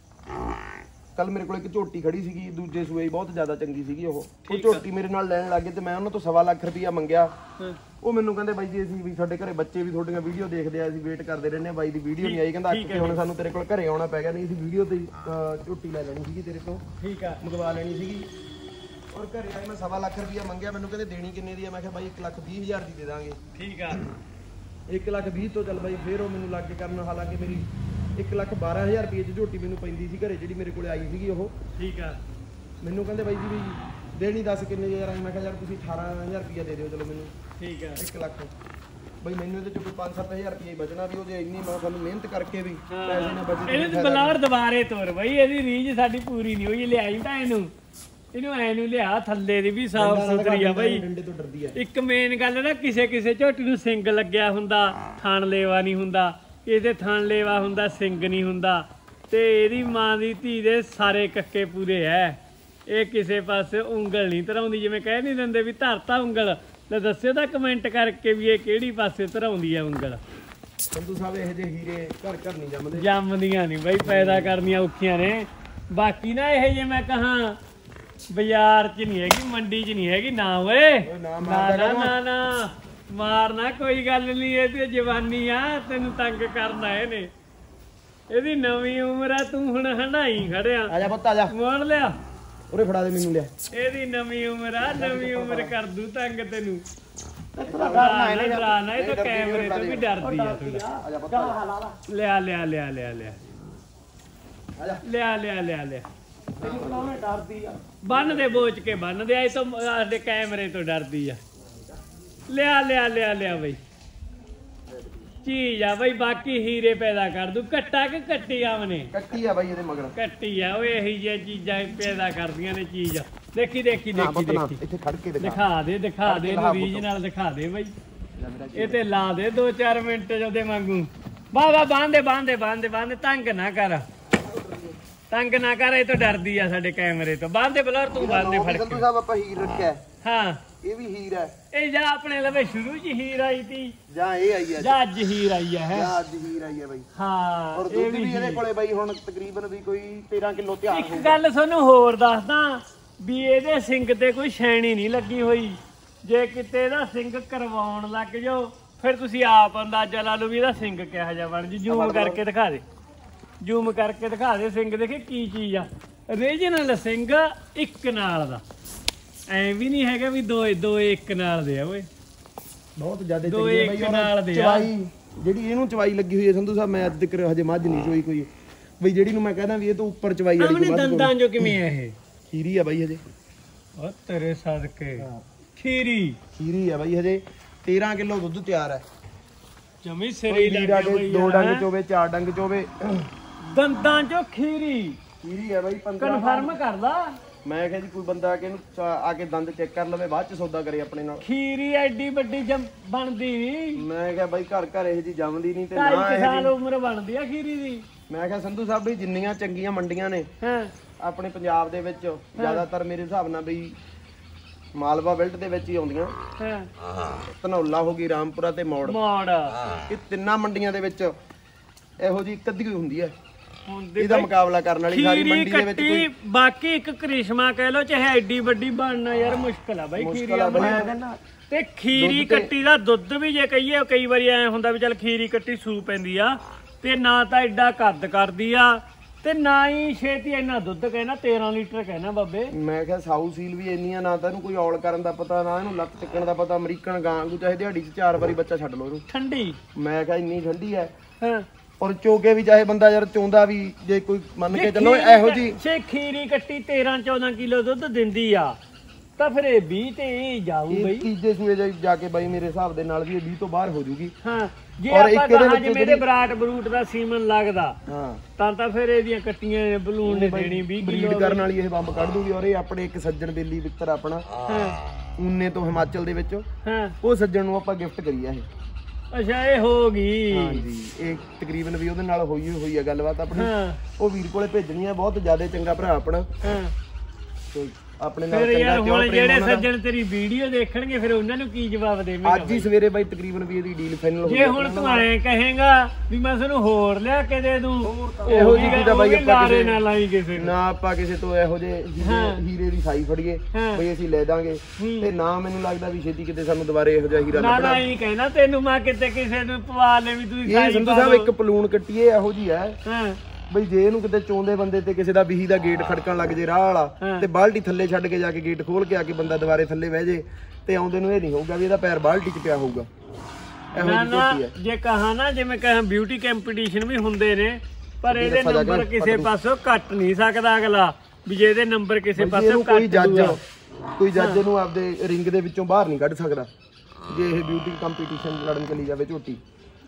ਕੱਲ ਮੇਰੇ ਕੋਲ ਇੱਕ ਝੋਟੀ ਖੜੀ ਸੀਗੀ, ਦੂਜੇ ਸੂਏ ਬਹੁਤ ਜ਼ਿਆਦਾ ਚੰਗੀ ਸੀਗੀ। ਉਹ ਉਹ ਝੋਟੀ ਮੇਰੇ ਨਾਲ ਲੈਣ ਲੱਗੇ ਤੇ ਮੈਂ ਉਹਨਾਂ ਤੋਂ ਸਵਾ ਲੱਖ ਰੁਪਈਆ ਮੰਗਿਆ। ਉਹ ਮੈਨੂੰ ਕਹਿੰਦੇ ਬਾਈ ਜੀ ਅਸੀਂ ਵੀ ਸਾਡੇ ਘਰੇ ਬੱਚੇ ਵੀ ਤੁਹਾਡੀਆਂ ਵੀਡੀਓ ਦੇਖਦੇ ਆ, ਅਸੀਂ ਵੇਟ ਕਰਦੇ ਰਹਿੰਦੇ ਆ, ਬਾਈ ਦੀ ਵੀਡੀਓ ਨਹੀਂ ਆਈ। ਕਹਿੰਦਾ ਅੱਕ ਕੇ ਹੁਣ ਸਾਨੂੰ ਤੇਰੇ ਕੋਲ ਘਰੇ ਆਉਣਾ ਪੈ ਗਿਆ, ਨਹੀਂ ਅਸੀਂ ਵੀਡੀਓ ਤੇ ਝੋਟੀ ਲੈ ਲੈਣੀ ਸੀਗੀ ਤੇਰੇ ਤੋਂ, ਠੀਕ ਆ, ਮੰਗਵਾ ਲੈਣੀ ਸੀਗੀ। ਔਰ ਘਰੇ ਆਏ ਮੈਂ ਸਵਾ ਲੱਖ ਰੁਪਈਆ ਮੰਗਿਆ। ਮੈਨੂੰ ਕਹਿੰਦੇ ਦੇਣੀ ਕਿੰਨੇ ਦੀ ਆ? ਮੈਂ ਕਿਹਾ ਬਾਈ ਇੱਕ ਲੱਖ ਵੀਹ ਹਜ਼ਾਰ ਦੀ ਦੇ ਦਾਂਗੇ। ਠੀਕ ਆ। ਇੱਕ ਲੱਖ ਵੀਹ ਤੋਂ ਚੱਲ ਬਾਈ ਫੇਰ ਉਹ ਮੈਨੂੰ ਲੱਗ ਕੇ ਕਰਨ, ਹਾਲਾਂਕਿ ਮੇਰੀ ਇੱਕ ਲੱਖ ਬਾਰਾਂ ਹਜ਼ਾਰ ਰੁਪਏ 'ਚ ਝੋਟੀ ਮੈਨੂੰ ਪੈਂਦੀ ਸੀ ਘਰੇ, ਜਿਹੜੀ ਮੇਰੇ ਕੋਲੇ ਆਈ ਸੀਗੀ ਉਹ। ਠੀਕ ਆ। ਮੈਨੂੰ ਕਹਿੰਦੇ ਬਾਈ ਜੀ ਵੀ ਦੇਣੀ ਦੱਸ ਕਿੰਨੇ ਹਜ਼ਾਰ ਆਈ? ਮੈਂ ਕਿਹਾ ਯਾਰ ਤੁਸੀਂ ਅਠਾਰਾਂ ਹਜ਼ਾਰ ਰੁਪਇਆ ਦੇ ਦਿਓ ਚਲੋ ਮੈਨੂੰ। ਠੀਕ ਆ। ਇੱਕ ਲੱਖ ਬਾਈ ਮੈਨੂੰ ਇਹਦੇ 'ਚ ਕੋਈ ਪੰਜ ਸੱਤ ਹਜ਼ਾਰ ਰੁਪਇਆ ਹੀ ਬਚਣਾ, ਵੀ ਉਹ ਜੇ ਇੰਨੀ ਮੈਂ ਸਾਨੂੰ ਮਿਹਨਤ ਕਰਕੇ ਵੀ ਪੈਸੇ ਨਾ ਬਚੇ। ਇਹਨੂੰ ਤੇ ਬਲੌਰ ਦੁਬਾਰੇ ਤੋਰ ਬਈ, ਇਹਦੀ ਰੀਝ ਸਾਡੀ ਪੂਰੀ ਨਹੀਂ ਹੋਈ। ਲਿਆਈ ਤਾਂ ਇਹਨੂੰ ਇਹਨੂੰ ਐ ਨੂੰ ਲਿਆ, ਥੱਲੇ ਦੀ ਵੀ ਸਾਫ ਸੁਥਰੀ ਆ ਬਈ। ਡੰਡੇ ਤੋਂ ਡਰਦੀ ਆ। ਇੱਕ ਮੇਨ ਗੱਲ ਨਾ, ਕਿਸੇ ਕਿਸੇ ਝੋਟੀ ਨੂੰ ਸਿੰਗ ਲੱਗਿਆ ਹੁੰਦਾ, ਥਣ ਲੇਵਾ ਨਹੀਂ ਹੁੰਦਾ। ਇਹਦੇ ਥਣ ਲੇਵਾ ਹੁੰਦਾ, ਸਿੰਗ ਨਹੀਂ ਹੁੰਦਾ। ਤੇ ਇਹਦੀ ਮਾਂ ਦੀ ਧੀ ਦੇ ਸਾਰੇ ਕੱਕੇ ਪੂਰੇ ਐ। ਇਹ ਕਿਸੇ ਪਾਸੇ ਉਂਗਲ ਨਹੀਂ ਧਰਾਉਂਦੀ, ਜਿਵੇਂ ਕਹਿ ਨਹੀਂ ਦਿੰਦੇ ਵੀ ਧਰਤਾ ਉਂਗਲ। ਲੈ ਦੱਸਿਓ ਤਾਂ ਕਮੈਂਟ ਕਰਕੇ ਵੀ ਇਹ ਕਿਹੜੀ ਪਾਸੇ ਧਰਾਉਂਦੀ ਆ ਉਂਗਲ। ਸੰਧੂ ਸਾਹਿਬ ਇਹੋ ਜਿਹੇ ਹੀਰੇ ਘਰ ਘਰ ਨਹੀਂ ਜੰਮਦੇ। ਜੰਮਦੀਆਂ ਨਹੀਂ ਬਈ, ਪੈਦਾ ਕਰਨੀਆਂ ਔਖੀਆਂ ਨੇ। ਬਾਕੀ ਨਾ ਇਹ ਜੇ ਮੈਂ ਕਹਾਂ ਬਾਜ਼ਾਰ 'ਚ ਨਹੀਂ ਹੈਗੀ, ਮੰਡੀ 'ਚ ਨਹੀਂ ਹੈਗੀ ਨਾ ਓਏ। ਨਾ ਨਾ ਨਾ ਨਾ ਮਾਰਨਾ ਕੋਈ ਗੱਲ ਨਹੀਂ, ਇਹ ਤੇ ਜਵਾਨੀ ਆ, ਤੈਨੂੰ ਤੰਗ ਕਰਨਾ ਇਹਨੇ। ਇਹਦੀ ਨਵੀਂ ਉਮਰ ਆ, ਤੂੰ ਹੁਣ ਹੰਡਾਈ ਖੜਿਆ। ਆ ਜਾ ਪੁੱਤ ਆ ਜਾ, ਮੋੜ ਲਿਆ ਉਰੇ ਫੜਾ ਦੇ ਮੈਨੂੰ। ਲਿਆ ਇਹਦੀ ਨਵੀਂ ਉਮਰ ਆ, ਨਵੀਂ ਉਮਰ ਕਰ ਦੂ ਤੰਗ ਤੈਨੂੰ। ਡਰਨਾ ਨਾ ਡਰਾਣਾ, ਇਹ ਤਾਂ ਕੈਮਰੇ ਤੋਂ ਵੀ ਡਰਦੀ ਆ ਥੋੜਾ। ਆ ਜਾ ਪੁੱਤ ਲਿਆ ਲਿਆ ਲਿਆ ਲਿਆ ਲਿਆ ਆ ਜਾ। ਲਿਆ ਲਿਆ ਲਿਆ ਲਿਆ ਉਹਨੇ ਡਰਦੀ ਆ। ਬੰਨ ਦੇ, ਬੋਚ ਕੇ ਬੰਨ ਦੇ। ਇਹ ਤੋਂ ਸਾਡੇ ਕੈਮਰੇ ਤੋਂ ਡਰਦੀ ਆ। ਲਿਆ ਲਿਆ ਲਿਆ ਲਿਆ ਬਈ, ਚੀਜ਼ ਆ ਬਈ। ਬਾਕੀ ਹੀਰੇ ਪੈਦਾ ਕਰ ਦੂ। ਕੱਟਾ ਕਿ ਕੱਟੀ ਆਵਨੇ? ਕੱਟੀ ਆ ਬਾਈ ਇਹਦੇ ਮਗਰ। ਕੱਟੀ ਆ ਓਏ, ਇਹੀ ਜਿਹੀਆਂ ਚੀਜ਼ਾਂ ਪੈਦਾ ਕਰਦੀਆਂ ਨੇ ਚੀਜ਼। ਦੇਖੀ ਦੇਖੀ ਨਾ ਦੇਖੀ ਪੁੱਤ ਨਾ ਦੇਖੀ ਇੱਥੇ ਖੜ ਕੇ ਦਿਖਾ ਦਿਖਾ ਦੇ ਦਿਖਾ ਖੜ ਦੇ ਕੇ ਇਹਨੂੰ ਦਿਖਾ ਰੀਝ ਪੁੱਤ। ਨਾਲ ਦਿਖਾ ਦੇ ਬਾਈ ਲੈ ਮੇਰਾ ਜੀ। ਇਹ ਤੇ ਲਾ ਦੇ ਦੋ ਚਾਰ ਮਿੰਟ ਜਦੇ ਵਾਂਗੂ ਵਾਹ ਵਾਹ ਬਾਂਦੇ ਬਾਂਦੇ ਬਾਂਦੇ ਬਾਂਦੇ ਤੰਗ ਨਾ ਕਰ ਤੰਗ ਨਾ ਕਰ ਇਹ ਤਾਂ ਡਰਦੀ ਆ ਸਾਡੇ ਕੈਮਰੇ ਤੋਂ ਬਾਂਦੇ ਬਲਰ ਤੂੰ ਬਾਂਦੇ ਫੜ ਸੰਧੂ ਕੇ ਸਾਹਿਬ ਆਪਾਂ ਹੀਰ ਰੱਖਿਆ ਹੈ। ਹਾਂ ਇਹ ਵੀ ਹੀਰ ਹੈ ਇਹ ਜਾਂ ਆਪਣੇ ਲਵੇ ਸ਼ੁਰੂ ਚ ਹੀਰ ਆਈ ਤੀ ਜਾਂ ਇਹ ਆਈ ਹੈ ਜਾਂ ਅੱਜ ਹੀਰ ਆਈ ਆ ਹੈ ਜਾਂ ਅੱਜ ਹੀਰ ਆਈ ਹੈ ਬਾਈ ਹਾਂ ਔਰ ਇਹ ਦੁੱਧ ਵੀ ਵੀ ਇਹਦੇ ਹੀਰ। ਕੋਲੇ ਬਾਈ ਹੁਣ ਤਕਰੀਬਨ ਵੀ ਕੋਈ ਤੇਰਾਂ ਕਿਲੋ ਤਿਆਰ ਇੱਕ ਹੋਊਗਾ। ਗੱਲ ਤੁਹਾਨੂੰ ਹੋਰ ਦੱਸਦਾ ਵੀ ਇਹਦੇ ਸਿੰਗ ਤੇ ਕੋਈ ਸ਼ੈਣੀ ਨਹੀਂ ਲੱਗੀ ਹੋਈ ਜੇ ਕਿਤੇ ਇਹਦਾ ਸਿੰਗ ਕਰਵਾਉਣ ਲੱਗ ਜਾਓ ਫਿਰ ਤੁਸੀਂ ਆਪ ਅੰਦਾਜ਼ਾ ਲਾ ਲਓ ਵੀ ਇਹਦਾ ਸਿੰਗ ਕਿਹੋ ਜਿਹਾ ਬਣ ਜੀ ਜ਼ੂਮ ਕਰਕੇ ਦਿਖਾ ਦੇ ਜ਼ੂਮ ਕਰਕੇ ਦਿਖਾ ਦੇ ਸਿੰਗ ਦੇਖੇ ਕੀ ਚੀਜ਼ ਆ ਰੀਜਨਲ ਸਿੰਗ ਇੱਕ ਨਾਲ ਦਾ ਐ ਵੀ ਨਹੀਂ ਹੈਗਾ ਵੀ ਦੋ ਦੋ ਇੱਕ ਨਾਲ ਦੇ ਆ ਓਏ ਬਹੁਤ ਜ਼ਿਆਦਾ ਦੋ ਚੰਗੀ ਹੈ ਇੱਕ ਬਾਈ। ਔਰ ਨਾਲ ਦੇ ਆ। ਚਵਾਈ ਜਿਹੜੀ ਇਹਨੂੰ ਚਵਾਈ ਲੱਗੀ ਹੋਈ ਹੈ ਸੰਧੂ ਸਾਹਿਬ ਮੈਂ ਅੱਜ ਤੱਕ ਹਜੇ ਮੱਝ ਨਹੀਂ ਚੋਈ ਕੋਈ ਬਈ ਜਿਹੜੀ ਨੂੰ ਮੈਂ ਕਹਿੰਦਾ ਵੀ ਇਹ ਤੋਂ ਉੱਪਰ ਚਵਾਈ ਵਾਲੀ ਆਪਣੇ ਕੋਈ ਮੱਝ ਦੰਦਾਂ ਜੋ ਕਿਵੇਂ ਆ ਇਹ ਖੀਰੀ ਆ ਬਾਈ ਹਜੇ ਓ ਤੇਰੇ ਸਦਕੇ ਖੀਰੀ ਖੀਰੀ ਆ ਬਾਈ ਹਜੇ ਤੇਰਾਂ ਕਿਲੋ ਦੁੱਧ ਤਿਆਰ ਹੈ ਜਮੀ ਸਿਰੇ ਹੀਰਾ ਲੱਗਾ ਕੇ ਬਈ ਦੋ ਯਾਰ, ਡੰਗ ਹੈਂ? ਚੋਵੇ ਚਾਰ ਡੰਗ ਚੋਵੇ ਦੰਦਾਂ ਚੋਂ ਖੀਰੀ ਖੀਰੀ ਆ ਬਾਈ ਪੰਦਰਾਂ ਕਨਫਰਮ ਕਰ ਲਾ ਮੈਂ ਕਿਹਾ ਜੀ ਕੋਈ ਬੰਦਾ ਆ ਕੇ ਇਹਨੂੰ ਚਾ- ਆ ਕੇ ਦੰਦ ਚੈੱਕ ਕਰ ਲਵੇ ਬਾਅਦ ਚ ਸੌਦਾ ਕਰੇ ਆਪਣੇ ਨਾਲ ਖੀਰੀ ਐਡੀ ਵੱਡੀ ਜਮ ਬਣਦੀ ਨੀ ਮੈਂ ਕਿਹਾ ਬਾਈ ਘਰ ਘਰ ਇਹ ਜੀ ਜੰਮਦੀ ਨਹੀਂ ਤੇ ਢਾਈ ਨਾ ਕੁ ਇਹ ਸਾਲ ਉਮਰ ਬਣਦੀ ਆ ਖੀਰੀ ਦੀ ਮੈਂ ਕਿਹਾ ਸੰਧੂ ਸਾਹਿਬ ਵੀ ਜਿੰਨੀਆਂ ਚੰਗੀਆਂ ਮੰਡੀਆਂ ਨੇ ਹਾਂ ਆਪਣੇ ਪੰਜਾਬ ਦੇ ਵਿੱਚ ਜ਼ਿਆਦਾਤਰ ਮੇਰੇ ਹਿਸਾਬ ਨਾਲ ਬਈ ਮਾਲਵਾ ਬੈਲਟ ਦੇ ਵਿੱਚ ਹੀ ਆਉਂਦੀਆਂ ਹਾਂ ਧਨੌਲਾ ਹੋ ਗਈ ਰਾਮਪੁਰਾ ਤੇ ਮੌੜ ਮੋੜ ਇਹ ਤਿੰਨਾਂ ਮੰਡੀਆਂ ਦੇ ਵਿੱਚ ਇਹੋ ਜੀ ਇੱਕ ਅੱਧੀ ਹੋਈ ਹੁੰਦੀ ਹੈ ਹੁੰਦੀ ਇਹਦਾ ਮੁਕਾਬਲਾ ਕਰਨ ਵਾਲੀ ਸਾਰੀ ਖੀਰੀ ਮੰਡੀ ਦੇ ਵਿੱਚ ਕੱਟੀ ਕੋਈ ਬਾਕੀ ਇੱਕ ਕ੍ਰਿਸ਼ਮਾ ਕਹਿ ਲੋ ਚਾਹੇ ਐਡੀ ਵੱਡੀ ਬਣਨਾ ਯਾਰ ਮੁਸ਼ਕਲ ਆ ਬਾਈ ਖੀਰੀ ਮੁਸ਼ਕਲ ਆ ਬਣਾ ਬਈ। ਤੇ ਖੀਰੀ ਦੁੱਧ ਤੇ- ਕੱਟੀ ਦਾ ਦੁੱਧ ਵੀ ਜੇ ਕਹੀਏ ਕਈ ਵਾਰੀ ਐ ਹੁੰਦਾ ਵੀ ਚੱਲ ਖੀਰੀ ਕੱਟੀ ਸੂ ਪੈਂਦੀ ਆ ਤੇ ਨਾ ਤਾਂ ਐਡਾ ਕੱਦ ਕਰਦੀ ਆ ਤੇ ਨਾ ਹੀ ਛੇਤੀ ਇੰਨਾ ਦੁੱਧ ਕਹਿਣਾ ਤੇਰਾਂ ਲੀਟਰ ਕਹਿਣਾ ਬਾਬੇ ਮੈਂ ਕਿਹਾ ਸਾਊ ਸੀਲ ਵੀ ਇੰਨੀਆਂ ਨਾ ਤਾਂ ਇਹਨੂੰ ਕੋਈ ਔਲ ਕਰਨ ਦਾ ਪਤਾ ਨਾ ਇਹਨੂੰ ਲੱਤ ਚੱਕਣ ਦਾ ਪਤਾ ਅਮਰੀਕਨ ਗਾਂ ਨੂੰ ਚਾਹੇ ਦਿਹਾੜੀ 'ਚ ਚਾਰ ਵਾਰੀ ਬੱਚਾ ਛੱਡ ਲਓ ਇਹਨੂੰ ਠੰਡੀ ਮੈਂ ਕਿਹਾ ਇੰਨੀ ਠੰਡੀ ਹੈ ਹਾਂ ਔਰ ਚੋਗੇ ਵੀ ਚਾਹੇ ਬੰਦਾ ਯਾਰ ਚੋਂਦਾ ਵੀ ਜੇ ਕੋਈ ਮੰਨ ਕੇ ਚੱਲੋ ਖੀਰੀ ਇਹੋ ਜੀ ਜੇ ਖੀਰੀ ਕੱਟੀ ਤੇਰਾਂ ਚੌਦਾਂ ਕਿਲੋ ਦੁੱਧ ਦਿੰਦੀ ਆ ਤਾਂ ਫਿਰ ਇਹ ਵੀਹ ਤੇ ਇਹ ਜਾਊ ਇਹ ਬਈ ਤੀਜੇ ਸੂਏ ਜਾ- ਜਾ ਕੇ ਬਾਈ ਮੇਰੇ ਹਿਸਾਬ ਦੇ ਨਾਲ ਵੀ ਇਹ ਵੀਹ ਤੋਂ ਬਾਹਰ ਹੋ ਜੂਗੀ ਹਾਂ ਜੇ ਔਰ ਇੱਕ ਆਪਾਂ ਇਹਦੇ ਕਹਾਂ ਵਿੱਚ ਜਿਵੇਂ ਇਹਦੇ ਜਿਹੜੀ- ਬਰਾਟ ਬਰੂਟ ਦਾ ਸੀਮਨ ਲੱਗਦਾ ਹਾਂ ਤਾਂ ਤਾਂ ਫਿਰ ਇਹਦੀਆਂ ਕੱਟੀਆਂ ਬਲੂਨ ਨੇ ਦੇਣੀ ਵੀਹ ਬਰੀਡ ਕਿਲੋ ਕਰਨ ਵਾਲੀ ਇਹ ਬੰਬ ਕੱਢ ਦੂਗੀ ਔਰ ਇਹ ਆਪਣੇ ਇੱਕ ਸੱਜਣ ਬੇਲੀ ਮਿੱਤਰ ਆਪਣਾ ਹਾਂ ਊਨੇ ਤੋਂ ਹਿਮਾਚਲ ਦੇ ਵਿੱਚ ਹਾਂ ਉਹ ਸੱਜਣ ਨੂੰ ਆਪਾਂ ਗਿਫਟ ਕਰੀਆ ਇਹ ਅੱਛਾ ਇਹ ਹੋ ਗਈ ਹਾਂਜੀ ਇਹ ਤਕਰੀਬਨ ਵੀ ਉਹਦੇ ਨਾਲ ਹੋਈ ਹੋਈ ਹੈ ਗੱਲਬਾਤ ਆਪਣੀ ਹਾਂ ਉਹ ਵੀਰ ਕੋਲੇ ਭੇਜਣੀ ਹੈ ਬਹੁਤ ਜ਼ਿਆਦਾ ਚੰਗਾ ਭਰਾ ਆਪਣਾ ਹਾਂ ਤੇ ਆਪਣੇ ਨਾਲ ਫਿਰ ਚੰਗਾ ਯਾਰ ਤਿਉ ਹੁਣ ਪ੍ਰੇਮ ਜਿਹੜੇ ਉਹਨਾਂ ਦਾ। ਸੱਜਣ ਤੇਰੀ ਵੀਡੀਓ ਦੇਖਣਗੇ ਫਿਰ ਉਹਨਾਂ ਨੂੰ ਕੀ ਜਵਾਬ ਦੇਵੇਂਗਾ ਅੱਜ ਹੀ ਸਵੇਰੇ ਬਾਈ ਤਕਰੀਬਨ ਵੀ ਇਹਦੀ ਡੀਲ ਫਾਈਨਲ ਹੋ ਜੇ ਗਈ ਹੁਣ ਤੂੰ ਐਂ ਕਹੇਗਾ ਵੀ ਮੈਂ ਤੁਹਾਨੂੰ ਹੋਰ ਲਿਆ ਕੇ ਦੇ ਦੂੰ ਇਹੋ ਜਿਹੀ ਤਾਂ ਬਾਈ ਆਪਾਂ ਲਾਰੇ ਕਿਸੇ ਨਾ ਲਾਈ ਕਿਸੇ ਨੂੰ ਨਾ ਆਪਾਂ ਕਿਸੇ ਤੋਂ ਇਹੋ ਜਿਹੇ ਹੀਰੇ- ਹੀਰੇ ਦੀ ਸਾਈ ਫੜੀਏ ਹਾਂ। ਬਈ ਅਸੀਂ ਲੈ ਦਾਂਗੇ ਹੂੰ। ਤੇ ਨਾ ਮੈਨੂੰ ਲੱਗਦਾ ਵੀ ਛੇਤੀ ਕਿਤੇ ਸਾਨੂੰ ਦੁਬਾਰੇ ਇਹੋ ਜਿਹਾ ਹੀਰਾ ਨਾ ਲੱਭਣਾ ਨਾ ਹੀ ਕਹਿਣਾ ਤੈਨੂੰ ਮੈਂ ਕਿਤੇ ਕਿਸੇ ਨੂੰ ਪਵਾ ਲੈ ਵੀ ਤੁਸੀਂ ਇਹ ਸਾਈ ਸੰਧੂ ਪਾ ਸਾਹਿਬ ਦਿਓ। ਇੱਕ ਪਲੂਣ ਕੱਟੀਏ ਇਹੋ ਜੀ ਹੈ ਹਾਂ ਬਈ ਜੇ ਇਹਨੂੰ ਕਿਤੇ ਚੋਂਦੇ ਬੰਦੇ ਤੇ ਕਿਸੇ ਦਾ ਬੀਹੀ ਦਾ ਗੇਟ ਖੜਕਣ ਲੱਗ ਜੇ ਰਾਹ ਹਾਂ। ਵਾਲਾ ਤੇ ਬਾਲਟੀ ਥੱਲੇ ਛੱਡ ਕੇ ਜਾ ਕੇ ਗੇਟ ਖੋਲ ਕੇ ਆ ਕੇ ਬੰਦਾ ਦੁਬਾਰੇ ਥੱਲੇ ਬਹਿ ਜੇ ਤੇ ਆਉਂਦੇ ਨੂੰ ਇਹ ਨਹੀਂ ਹੋਊਗਾ ਵੀ ਇਹਦਾ ਪੈਰ ਬਾਲਟੀ 'ਚ ਪਿਆ ਹੋਊਗਾ ਇਹੋ ਨਾ ਜਿਹੀ ਨਾ ਝੋਟੀ ਹੈ ਜੇ ਕਹਾ ਨਾ ਜਿਵੇਂ ਕਹਾਂ ਬਿਊਟੀ ਕੰਪੀਟੀਸ਼ਨ ਵੀ ਹੁੰਦੇ ਨੇ ਪਰ ਇਹਦੇ ਦੱਸਾਂ ਜਾ ਕੇ ਨੰਬਰ ਕਿਸੇ ਪਤਨੀ। ਪਾਸੋਂ ਕੱਟ ਨਹੀਂ ਸਕਦਾ ਅਗਲਾ ਵੀ ਜੇ ਇਹਦੇ ਨੰਬਰ ਕਿਸੇ ਬਈ ਜੇ ਪਾਸੋਂ ਇਹਨੂੰ ਕੋਈ ਕੱਟ ਜੱਜ ਦੂਗਾ। ਕੋਈ ਜੱਜ ਇਹਨੂੰ ਆਪਦੇ ਰਿੰਗ ਦੇ ਵਿੱਚੋਂ ਬਾਹਰ ਨਹੀਂ ਕੱਢ ਸਕਦਾ ਜੇ ਇਹ ਬਿਊਟੀ ਕੰਪੀਟੀਸ਼ਨ ਲੜਨ ਚਲੀ ਜਾਵੇ ਝੋਟੀ